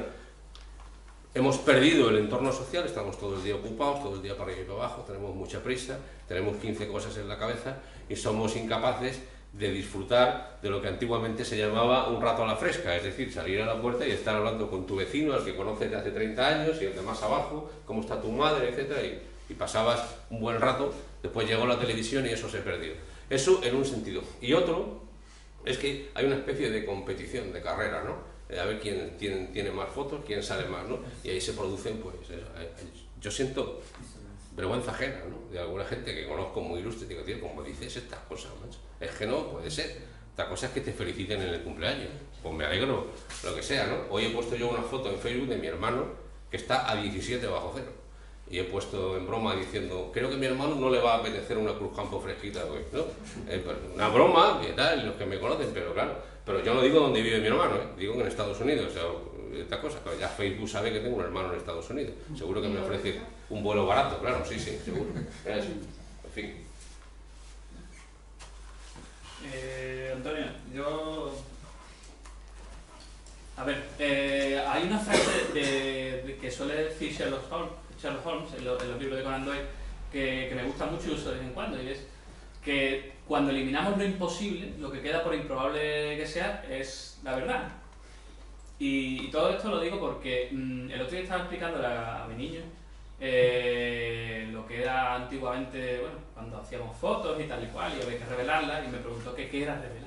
hemos perdido el entorno social, estamos todo el día ocupados, todo el día para arriba y para abajo, tenemos mucha prisa, tenemos 15 cosas en la cabeza y somos incapaces de disfrutar de lo que antiguamente se llamaba un rato a la fresca, es decir, salir a la puerta y estar hablando con tu vecino, al que conoces de hace 30 años, y el de más abajo, cómo está tu madre, etcétera, y pasabas un buen rato, después llegó la televisión y eso se perdió. Eso en un sentido. Y otro, Es que hay una especie de competición, de carrera, ¿no? A ver quién tiene más fotos, quién sale más, ¿no? Y ahí se producen, pues, yo siento vergüenza ajena, ¿no? De alguna gente que conozco muy ilustre, digo, tío, ¿cómo dices estas cosas, macho? Es que no puede ser. Otra cosa es que te feliciten en el cumpleaños. Pues me alegro, lo que sea, ¿no? Hoy he puesto yo una foto en Facebook de mi hermano que está a 17 bajo cero. Y he puesto en broma diciendo, creo que a mi hermano no le va a apetecer una Cruzcampo fresquita hoy, ¿no? Una broma, y tal, los que me conocen, pero claro. Pero yo no digo dónde vive mi hermano, ¿eh? Digo que en Estados Unidos, o sea, esta cosa. Pero ya Facebook sabe que tengo un hermano en Estados Unidos. Seguro que me ofrece un vuelo barato, claro, sí, seguro. En fin. Antonio, yo... A ver, hay una frase que suele decir Sherlock Holmes en los libros de Conan Doyle que me gusta mucho y uso de vez en cuando, y es que cuando eliminamos lo imposible, lo que queda por improbable que sea es la verdad. Y todo esto lo digo porque el otro día estaba explicándole a mi niño lo que era antiguamente, bueno, cuando hacíamos fotos y tal y cual, y había que revelarlas, y me preguntó que qué era revelar.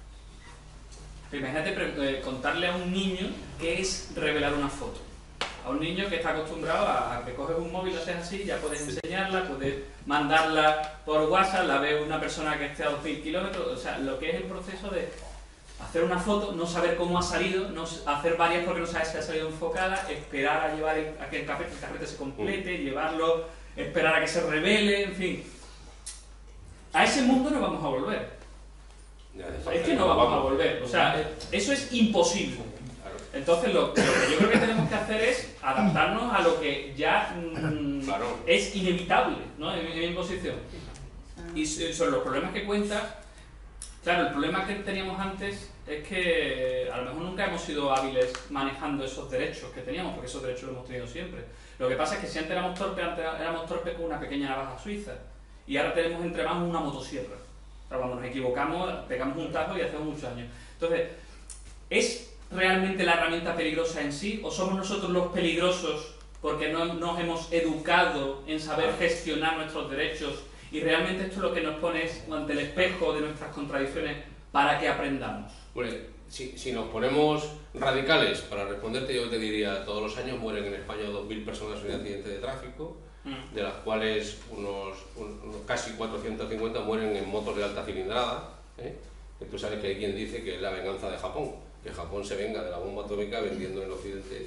Pero imagínate contarle a un niño qué es revelar una foto. A un niño que está acostumbrado a que coges un móvil, lo haces así, ya puedes enseñarla, puedes mandarla por WhatsApp, la ve una persona que esté a 2000 kilómetros, o sea, lo que es el proceso de hacer una foto, no saber cómo ha salido, no hacer varias porque no sabes si ha salido enfocada, esperar a llevar a que el carrete se complete, llevarlo, esperar a que se revele, en fin. A ese mundo no vamos a volver. Es que no vamos a volver, o sea, eso es imposible. Entonces lo que yo creo que tenemos que hacer es adaptarnos a lo que ya es inevitable, ¿no? En mi posición. Y sobre los problemas que cuentas, claro, el problema que teníamos antes es que a lo mejor nunca hemos sido hábiles manejando esos derechos que teníamos, porque esos derechos los hemos tenido siempre. Lo que pasa es que si antes éramos torpes con una pequeña navaja suiza, y ahora tenemos entre manos una motosierra. O sea, cuando nos equivocamos, pegamos un tajo y hacemos muchos años. Entonces, ¿es realmente la herramienta peligrosa en sí, o somos nosotros los peligrosos porque no nos hemos educado en saber gestionar nuestros derechos y realmente esto es lo que nos pone ante el espejo de nuestras contradicciones para que aprendamos? Bueno, si nos ponemos radicales, para responderte yo te diría, todos los años mueren en España 2000 personas en accidentes de tráfico, de las cuales unos casi 450 mueren en motos de alta cilindrada, ¿eh? Que tú sabes que hay quien dice que es la venganza de Japón, que Japón se venga de la bomba atómica vendiendo en el occidente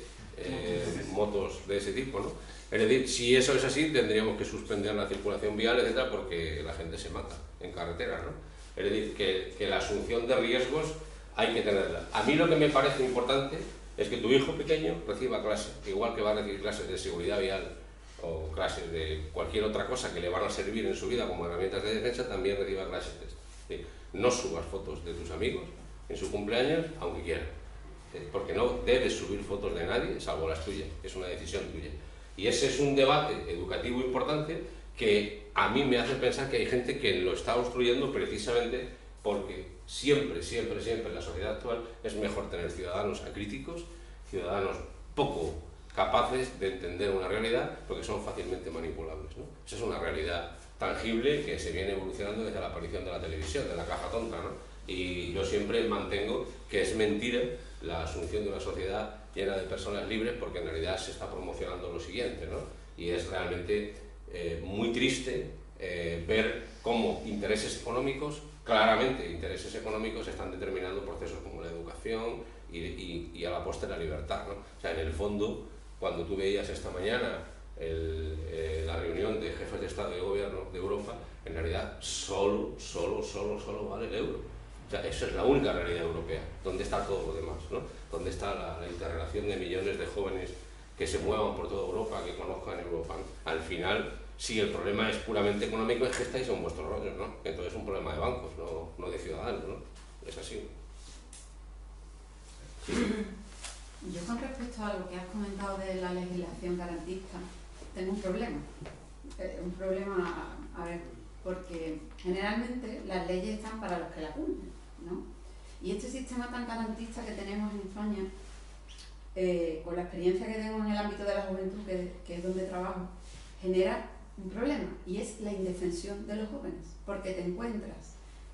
motos de ese tipo, ¿no? Es decir, si eso es así, tendríamos que suspender la circulación vial, etcétera, porque la gente se mata en carretera, ¿no? Es decir, que la asunción de riesgos hay que tenerla. A mí lo que me parece importante es que tu hijo pequeño reciba clases, igual que va a recibir clases de seguridad vial o clases de cualquier otra cosa que le van a servir en su vida como herramientas de defensa, también reciba clases de esto. ¿Sí? No subas fotos de tus amigos en su cumpleaños, aunque quieran, porque no debes subir fotos de nadie, salvo las tuyas, es una decisión tuya. Y ese es un debate educativo importante que a mí me hace pensar que hay gente que lo está obstruyendo precisamente porque siempre en la sociedad actual es mejor tener ciudadanos acríticos, ciudadanos poco capaces de entender una realidad porque son fácilmente manipulables, ¿no? Esa es una realidad tangible que se viene evolucionando desde la aparición de la televisión, de la caja tonta, ¿no? Y yo siempre mantengo que es mentira la asunción de una sociedad llena de personas libres porque en realidad se está promocionando lo siguiente, ¿no? Y es realmente muy triste ver cómo intereses económicos, claramente intereses económicos, están determinando procesos como la educación y a la postre la libertad, ¿no? O sea, en el fondo, cuando tú veías esta mañana la reunión de jefes de Estado y de Gobierno de Europa, en realidad solo vale el euro. O sea, eso es la única realidad europea. ¿Dónde está todo lo demás, ¿no? ¿Dónde está la interrelación de millones de jóvenes que se muevan por toda Europa, que conozcan Europa, ¿no? Al final, si el problema es puramente económico, es que estáis en vuestros rollos, ¿no? Entonces es un problema de bancos, no de ciudadanos, ¿no? Es así. Yo con respecto a lo que has comentado de la legislación garantista, tengo un problema. A ver, porque generalmente las leyes están para los que las cumplen, ¿no? Y este sistema tan garantista que tenemos en España, con la experiencia que tengo en el ámbito de la juventud, que es donde trabajo, genera un problema, y es la indefensión de los jóvenes, porque te encuentras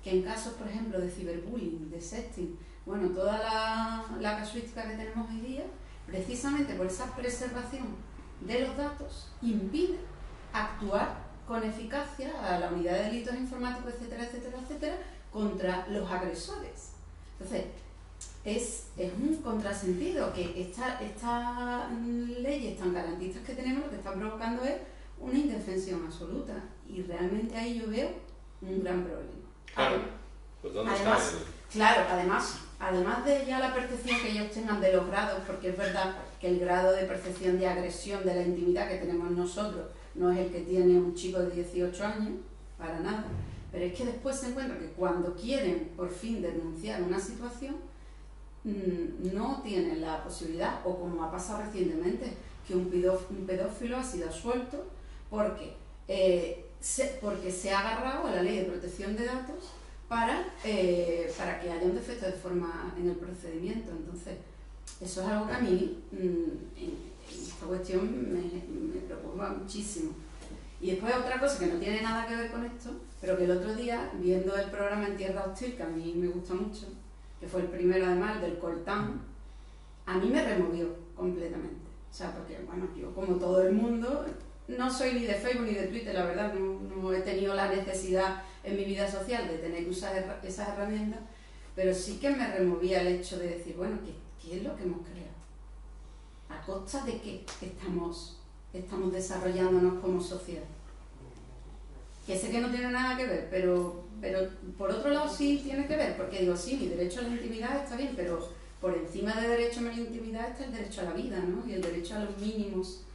que en casos, por ejemplo, de ciberbullying, de sexting, bueno, toda la casuística que tenemos hoy día, precisamente por esa preservación de los datos, impide actuar con eficacia a la unidad de delitos informáticos, etcétera, etcétera, etcétera, contra los agresores. Entonces, es un contrasentido que estas leyes tan garantistas que tenemos lo que están provocando es una indefensión absoluta, y realmente ahí yo veo un gran problema. Claro, pues ¿dónde además, está el...? Claro, además de ya la percepción que ellos tengan de los grados, porque es verdad que el grado de percepción de agresión de la intimidad que tenemos nosotros no es el que tiene un chico de 18 años, para nada, pero es que después se encuentra que cuando quieren por fin denunciar una situación, no tienen la posibilidad, o como ha pasado recientemente, que un pedófilo ha sido absuelto porque se ha agarrado a la ley de protección de datos para que haya un defecto de forma en el procedimiento. Entonces, eso es algo que a mí, esta cuestión me preocupa muchísimo. Y después otra cosa que no tiene nada que ver con esto, pero que el otro día, viendo el programa En Tierra Hostil, que a mí me gusta mucho, que fue el primero además, del Coltán, a mí me removió completamente. O sea, porque, bueno, yo como todo el mundo, no soy ni de Facebook ni de Twitter, la verdad, no he tenido la necesidad en mi vida social de tener que usar esas herramientas, pero sí que me removía el hecho de decir, bueno, ¿qué es lo que hemos creado? ¿A costa de qué estamos desarrollándonos como sociedad? Que sé que no tiene nada que ver, pero por otro lado sí tiene que ver, porque digo, sí, mi derecho a la intimidad está bien, pero por encima del derecho a la intimidad está el derecho a la vida, ¿no? Y el derecho a los mínimos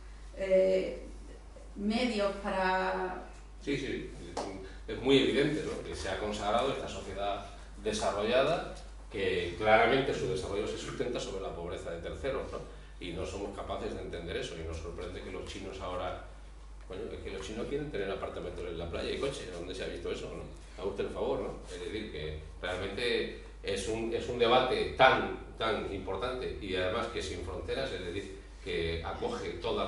medios para... Sí, es muy evidente, ¿no?, que se ha consagrado esta sociedad desarrollada, que claramente su desarrollo se sustenta sobre la pobreza de terceros, ¿no? Y no somos capaces de entender eso, y nos sorprende que los chinos ahora... Coño, es que los chinos quieren tener apartamentos en la playa y coches. ¿Dónde se ha visto eso, no? Haga usted el favor, ¿no? Es decir, que realmente es un debate tan importante, y además que sin fronteras, es decir, que acoge todo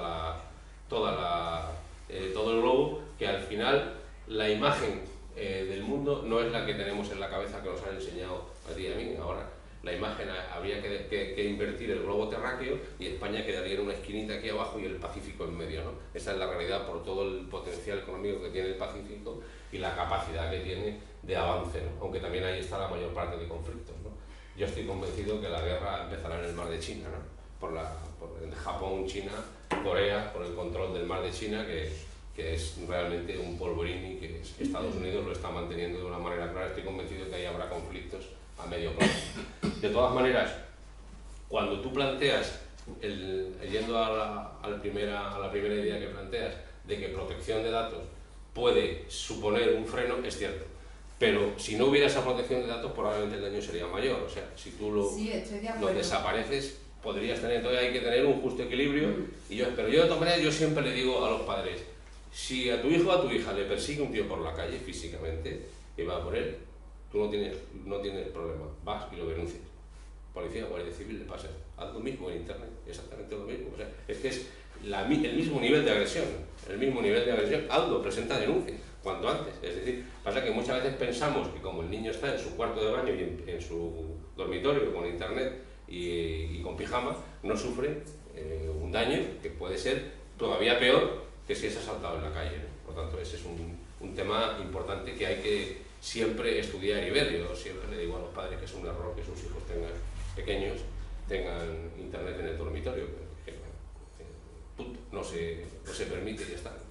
el globo, que al final la imagen del mundo no es la que tenemos en la cabeza, que nos han enseñado a ti y a mí. Ahora la imagen habría que invertir el globo terráqueo, y España quedaría en una esquinita aquí abajo y el Pacífico en medio, ¿no? Esa es la realidad, por todo el potencial económico que tiene el Pacífico y la capacidad que tiene de avance, ¿no? Aunque también ahí está la mayor parte de conflictos, ¿no? Yo estoy convencido que la guerra empezará en el mar de China, ¿no? Por Japón, China, Corea, por el control del mar de China, que es realmente un polvorín, y que Estados Unidos lo está manteniendo de una manera clara. Estoy convencido que ahí habrá conflictos a medio plazo. De todas maneras, cuando tú planteas, yendo a la primera idea que planteas, de que protección de datos puede suponer un freno, es cierto. Pero si no hubiera esa protección de datos, probablemente el daño sería mayor. O sea, si tú lo desapareces, podrías tener... Entonces hay que tener un justo equilibrio. Pero yo de todas maneras, yo siempre le digo a los padres, si a tu hijo o a tu hija le persigue un tío por la calle físicamente y va por él, tú no tienes problema, vas y lo denuncias. Policía o Guardia Civil le pasa. Haz lo mismo en Internet, exactamente lo mismo. O sea, es que es el mismo nivel de agresión, hazlo, presenta denuncia, cuanto antes. Es decir, pasa que muchas veces pensamos que como el niño está en su cuarto de baño y en su dormitorio con Internet y con pijama, no sufre un daño que puede ser todavía peor que si es asaltado en la calle, ¿no? Por tanto, ese es un tema importante que hay que siempre estudiar y ver. Yo siempre le digo a los padres que es un error que sus hijos pequeños tengan Internet en el dormitorio, que punto, no se permite y ya está.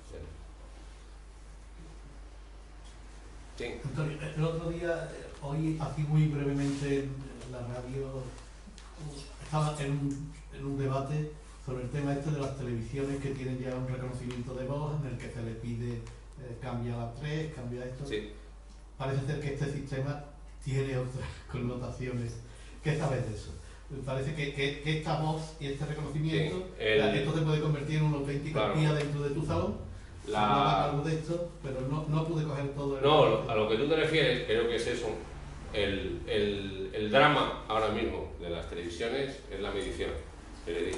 Sí. Antonio, el otro día, hoy aquí muy brevemente en la radio, estaba en un debate sobre el tema este de las televisiones que tienen ya un reconocimiento de voz en el que se le pide cambia la 3, cambia esto. Sí. Parece ser que este sistema tiene otras connotaciones. ¿Qué sabes de eso? Parece que esta voz y este reconocimiento, sí, esto se puede convertir en una auténtica espía dentro de tu salón. Algo de esto, pero no pude coger todo el... No, a lo que tú te refieres, creo que es eso. El drama ahora mismo de las televisiones es la medición. Es decir,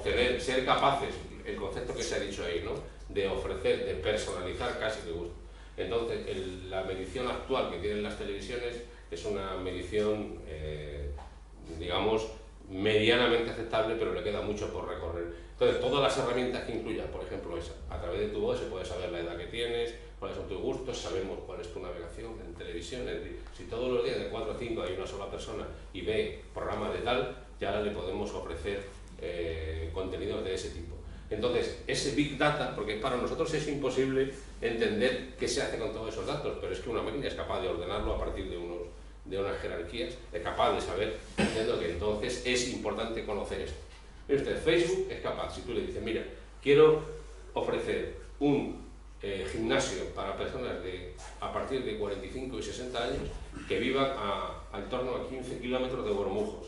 ser capaces, el concepto que se ha dicho ahí, ¿no?, de ofrecer, de personalizar casi, Entonces, la medición actual que tienen las televisiones es una medición, digamos, medianamente aceptable, pero le queda mucho por recorrer. Entonces, todas las herramientas que incluyan, por ejemplo, esa, a través de tu voz se puede saber la edad que tienes, cuáles son tus gustos, sabemos cuál es tu navegación en televisión. Es decir, si todos los días de 4 a 5 hay una sola persona y ve programas de tal, ya le podemos ofrecer contenidos de ese tipo. Entonces, ese Big Data, porque para nosotros es imposible entender qué se hace con todos esos datos, pero es que una máquina es capaz de ordenarlo a partir de unas jerarquías, es capaz de saber, entiendo que entonces es importante conocer esto. Mire usted, Facebook es capaz, si tú le dices, mira, quiero ofrecer un gimnasio para personas a partir de 45 y 60 años que vivan en torno a 15 kilómetros de Bormujos.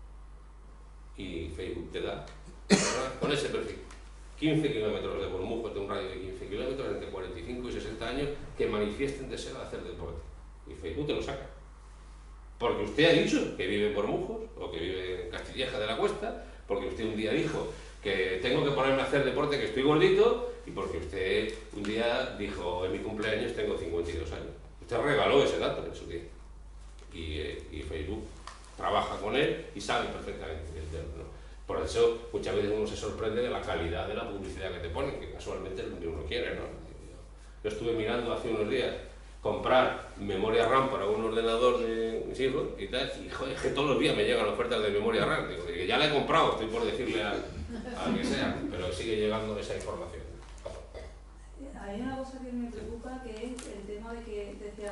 Y Facebook te da, con ese perfil, 15 kilómetros de Bormujos, de un radio de 15 kilómetros, entre 45 y 60 años, que manifiesten deseo de hacer deporte. Y Facebook te lo saca. Porque usted ha dicho que vive en Bormujos, o que vive en Castilleja de la Cuesta, porque usted un día dijo que tengo que ponerme a hacer deporte, que estoy gordito, y porque usted un día dijo, en mi cumpleaños tengo 52 años. Usted regaló ese dato en su día. Y Facebook trabaja con él y sabe perfectamente ¿no? Por eso muchas veces uno se sorprende de la calidad de la publicidad que te ponen, que casualmente es lo que uno quiere, ¿no? Yo estuve mirando hace unos días comprar memoria RAM para un ordenador de mis hijos y tal, y joder, es que todos los días me llegan ofertas de memoria RAM. Digo, que ya la he comprado, estoy por decirle al que sea, pero sigue llegando esa información. Hay una cosa que me preocupa, que es el tema de que,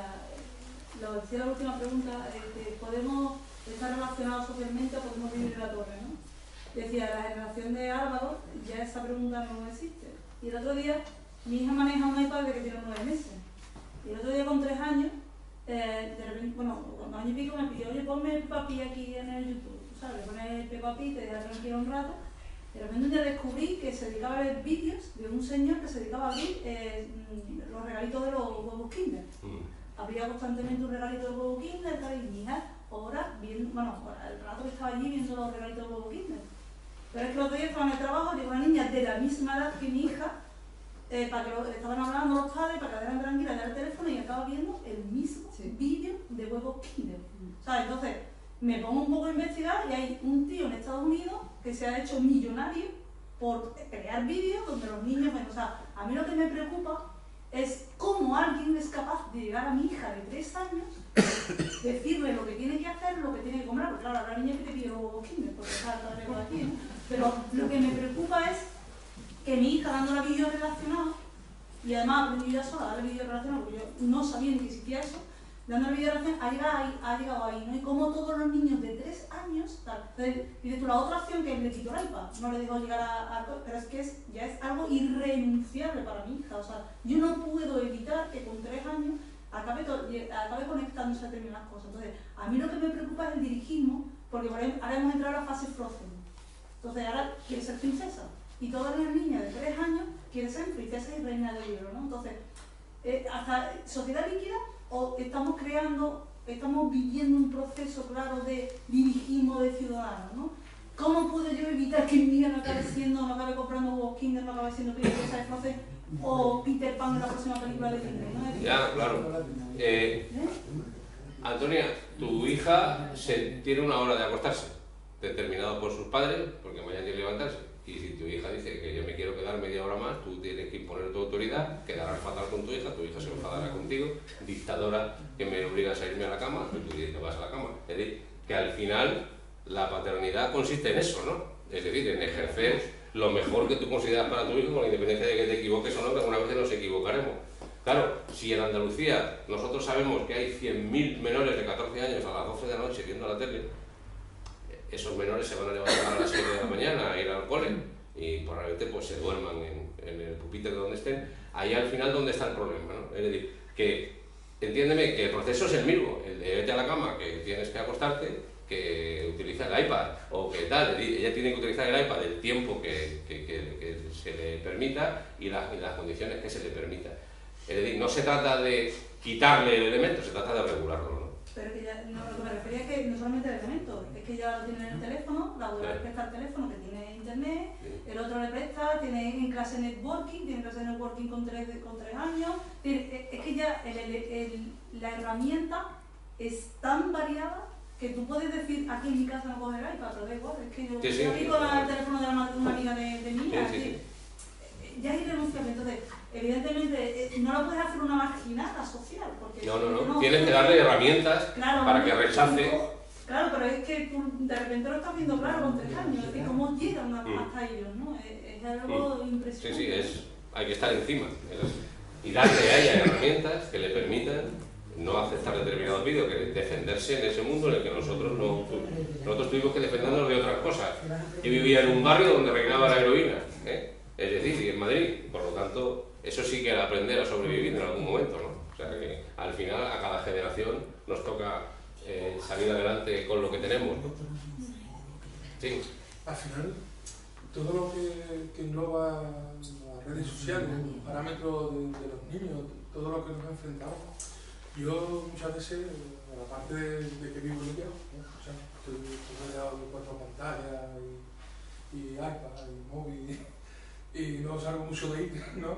lo decía la última pregunta, ¿podemos estar relacionados socialmente o podemos vivir en la torre, ¿no? Decía, la generación de Álvaro, ya esa pregunta no existe. Y el otro día, mi hija maneja un iPad que tiene 9 meses. Y el otro día con 3 años, de repente, bueno, con 2 años y pico me pidió, oye, ponme Peppa Pig aquí en el YouTube. Tú sabes, pones Peppa Pig, te deja tranquilo un rato. De repente un día descubrí que se dedicaba a ver vídeos de un señor que se dedicaba a abrir los regalitos de los huevos Kinder. Abría constantemente un regalito de huevo Kinder, y mi hija, ahora, bueno, el rato que estaba allí viendo los regalitos de huevo Kinder. Pero es que el otro día estaba en el trabajo, llegó una niña de la misma edad que mi hija, para que estaban hablando los padres, para que quedaran tranquilas, ya el teléfono y acaba viendo el mismo vídeo de huevos Kinder. ¿Sabes? Entonces, me pongo un poco a investigar y hay un tío en Estados Unidos que se ha hecho millonario por crear vídeos donde los niños ven. O sea, a mí lo que me preocupa es cómo alguien es capaz de llegar a mi hija de 3 años, decirle lo que tiene que hacer, lo que tiene que comprar, porque claro, habrá niña que te pide los huevos Kinder, porque está por aquí, ¿no? Pero lo que me preocupa es que mi hija dándola vídeos relacionados, y además aprendí ya sola a darle vídeos relacionados, porque yo no sabía ni que existía eso, dándole vídeos relacionados, ha llegado ahí, ¿no? Y como todos los niños de 3 años, tal. Entonces, dices tú, la otra opción que es le quito el iPad, no le dejo llegar pero es que ya es algo irrenunciable para mi hija, o sea, yo no puedo evitar que con 3 años acabe conectándose a determinadas cosas. Entonces, a mí lo que me preocupa es el dirigismo, porque por ejemplo, ahora hemos entrado a la fase Frozen. Entonces, ahora quiere ser princesa. Y todas las niñas de 3 años quieren ser princesa y reina del libro, ¿no? Entonces, hasta sociedad líquida, o estamos viviendo un proceso claro de dirigismo de ciudadanos, ¿no? ¿Cómo puedo yo evitar que mi hija no acabe comprando huevos Kinder, no acabe siendo princesa de Frozen o Peter Pan en la próxima película de Disney, ¿no? Ya, claro. Antonia, tu hija tiene una hora de acostarse, determinado por sus padres, porque mañana tiene que levantarse. Y si tu hija dice que yo me quiero quedar media hora más, tú tienes que imponer tu autoridad, quedarás fatal con tu hija se enfadará contigo, dictadora que me obligas a irme a la cama, pues tú te vas a la cama. Es decir, que al final la paternidad consiste en eso, ¿no? Es decir, en ejercer lo mejor que tú consideras para tu hijo, con la independencia de que te equivoques o no, que alguna vez nos equivocaremos. Claro, si en Andalucía nosotros sabemos que hay 100.000 menores de 14 años a las 12 de la noche viendo la tele, esos menores se van a levantar a las 7 de la mañana a ir al cole y probablemente pues se duerman en el pupitre donde estén. Ahí al final donde está el problema, ¿no? Es decir, que entiéndeme que el proceso es el mismo, el de vete a la cama, que tienes que acostarte, que utiliza el iPad o que tal. Es decir, ella tiene que utilizar el iPad el tiempo que se le permita y las condiciones que se le permita. Es decir, no se trata de quitarle el elemento, se trata de regularlo, ¿no? Pero que ya, lo que me refería es que no solamente el elemento, es que ya lo tiene en el teléfono, la podrá respectar el teléfono que tiene internet, mes, el otro le presta, tiene en clase networking con 3 años. Es que ya la herramienta es tan variada que tú puedes decir, aquí en mi casa no coge el iPad, pero da igual, es que yo estoy con el teléfono de una amiga de mía, ya es irrenunciable. Entonces, evidentemente, no lo puedes hacer una marginada social, porque... No, tienes que darle herramientas para que rechace. Claro, pero es que tú de repente lo estás viendo claro con 3 años, es decir, cómo llegan hasta ellos, ¿no? Es algo impresionante. Sí, hay que estar encima y darle a ella herramientas que le permitan no aceptar determinados vídeos, que defenderse en ese mundo en el que nosotros tuvimos que defendernos de otras cosas. Yo vivía en un barrio donde reinaba la heroína, es decir, y en Madrid, por lo tanto, eso sí que era aprender a sobrevivir en algún momento, ¿no? O sea que al final a cada generación nos toca salir adelante con lo que tenemos, ¿no? Sí. Al final, todo lo que engloba las redes sociales, los parámetros de los niños, todo lo que nos enfrentamos, yo muchas veces, aparte de que vivo en ella, o sea, estoy rodeado de 4 pantallas y iPad y móvil y no salgo mucho de ahí, ¿no?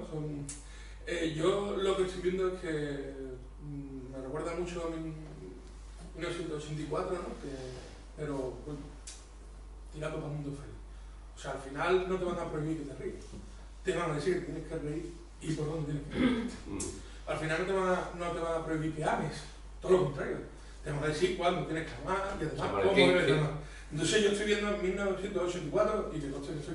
Yo lo que estoy viendo es que me recuerda mucho a 1984, ¿no? Pero bueno, tirando para el mundo feliz. O sea, al final no te van a prohibir que te ríes, te van a decir que tienes que reír y por dónde tienes que reír. Al final no te van a prohibir que ames, todo lo contrario. Te van a decir cuándo tienes que amar y además cómo debes amar. Entonces yo estoy viendo en 1984 y que no estoy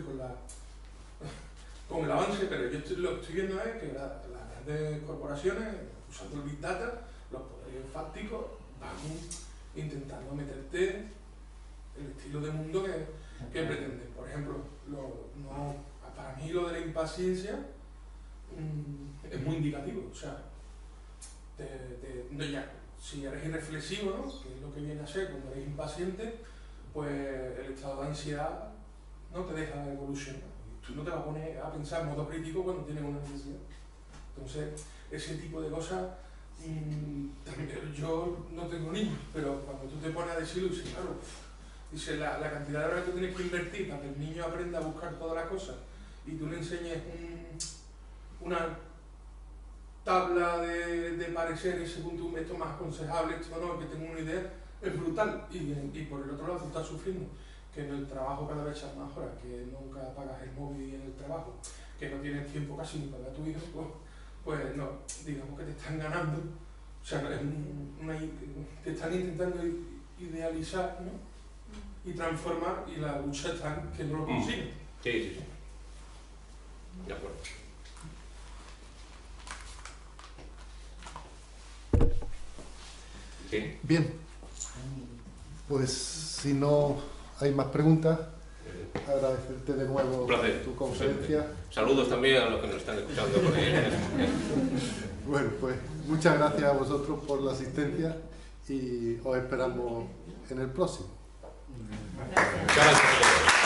con el avance, pero yo lo que estoy viendo es que las grandes corporaciones, usando el Big Data, los poderes fácticos, van intentando meterte el estilo de mundo que pretenden. Por ejemplo, para mí lo de la impaciencia es muy indicativo. O sea, si eres irreflexivo, ¿no? Que es lo que viene a ser cuando eres impaciente, pues el estado de ansiedad no te deja evolucionar. Tú no te vas a poner a pensar en modo crítico cuando tienes una necesidad. Entonces, ese tipo de cosas, yo no tengo niños, pero cuando tú te pones a decirlo, dices, claro, dice, la cantidad de horas que tú tienes que invertir para que el niño aprenda a buscar todas las cosas y tú le enseñes una tabla de pareceres según esto más aconsejable, esto no, que tengo una idea, es brutal. Y por el otro lado tú estás sufriendo que en el trabajo cada vez echas más horas, que nunca apagas el móvil en el trabajo, que no tienes tiempo casi ni para tu hijo, pues no, digamos que te están ganando, o sea, te están intentando idealizar, ¿no? Y transformar, y la lucha está en que no lo consiguen. Sí. De acuerdo. Sí. Bien, pues si no hay más preguntas, agradecerte de nuevo tu conferencia. Saludos también a los que nos están escuchando por ahí. Bueno, pues muchas gracias a vosotros por la asistencia y os esperamos en el próximo. Muchas gracias.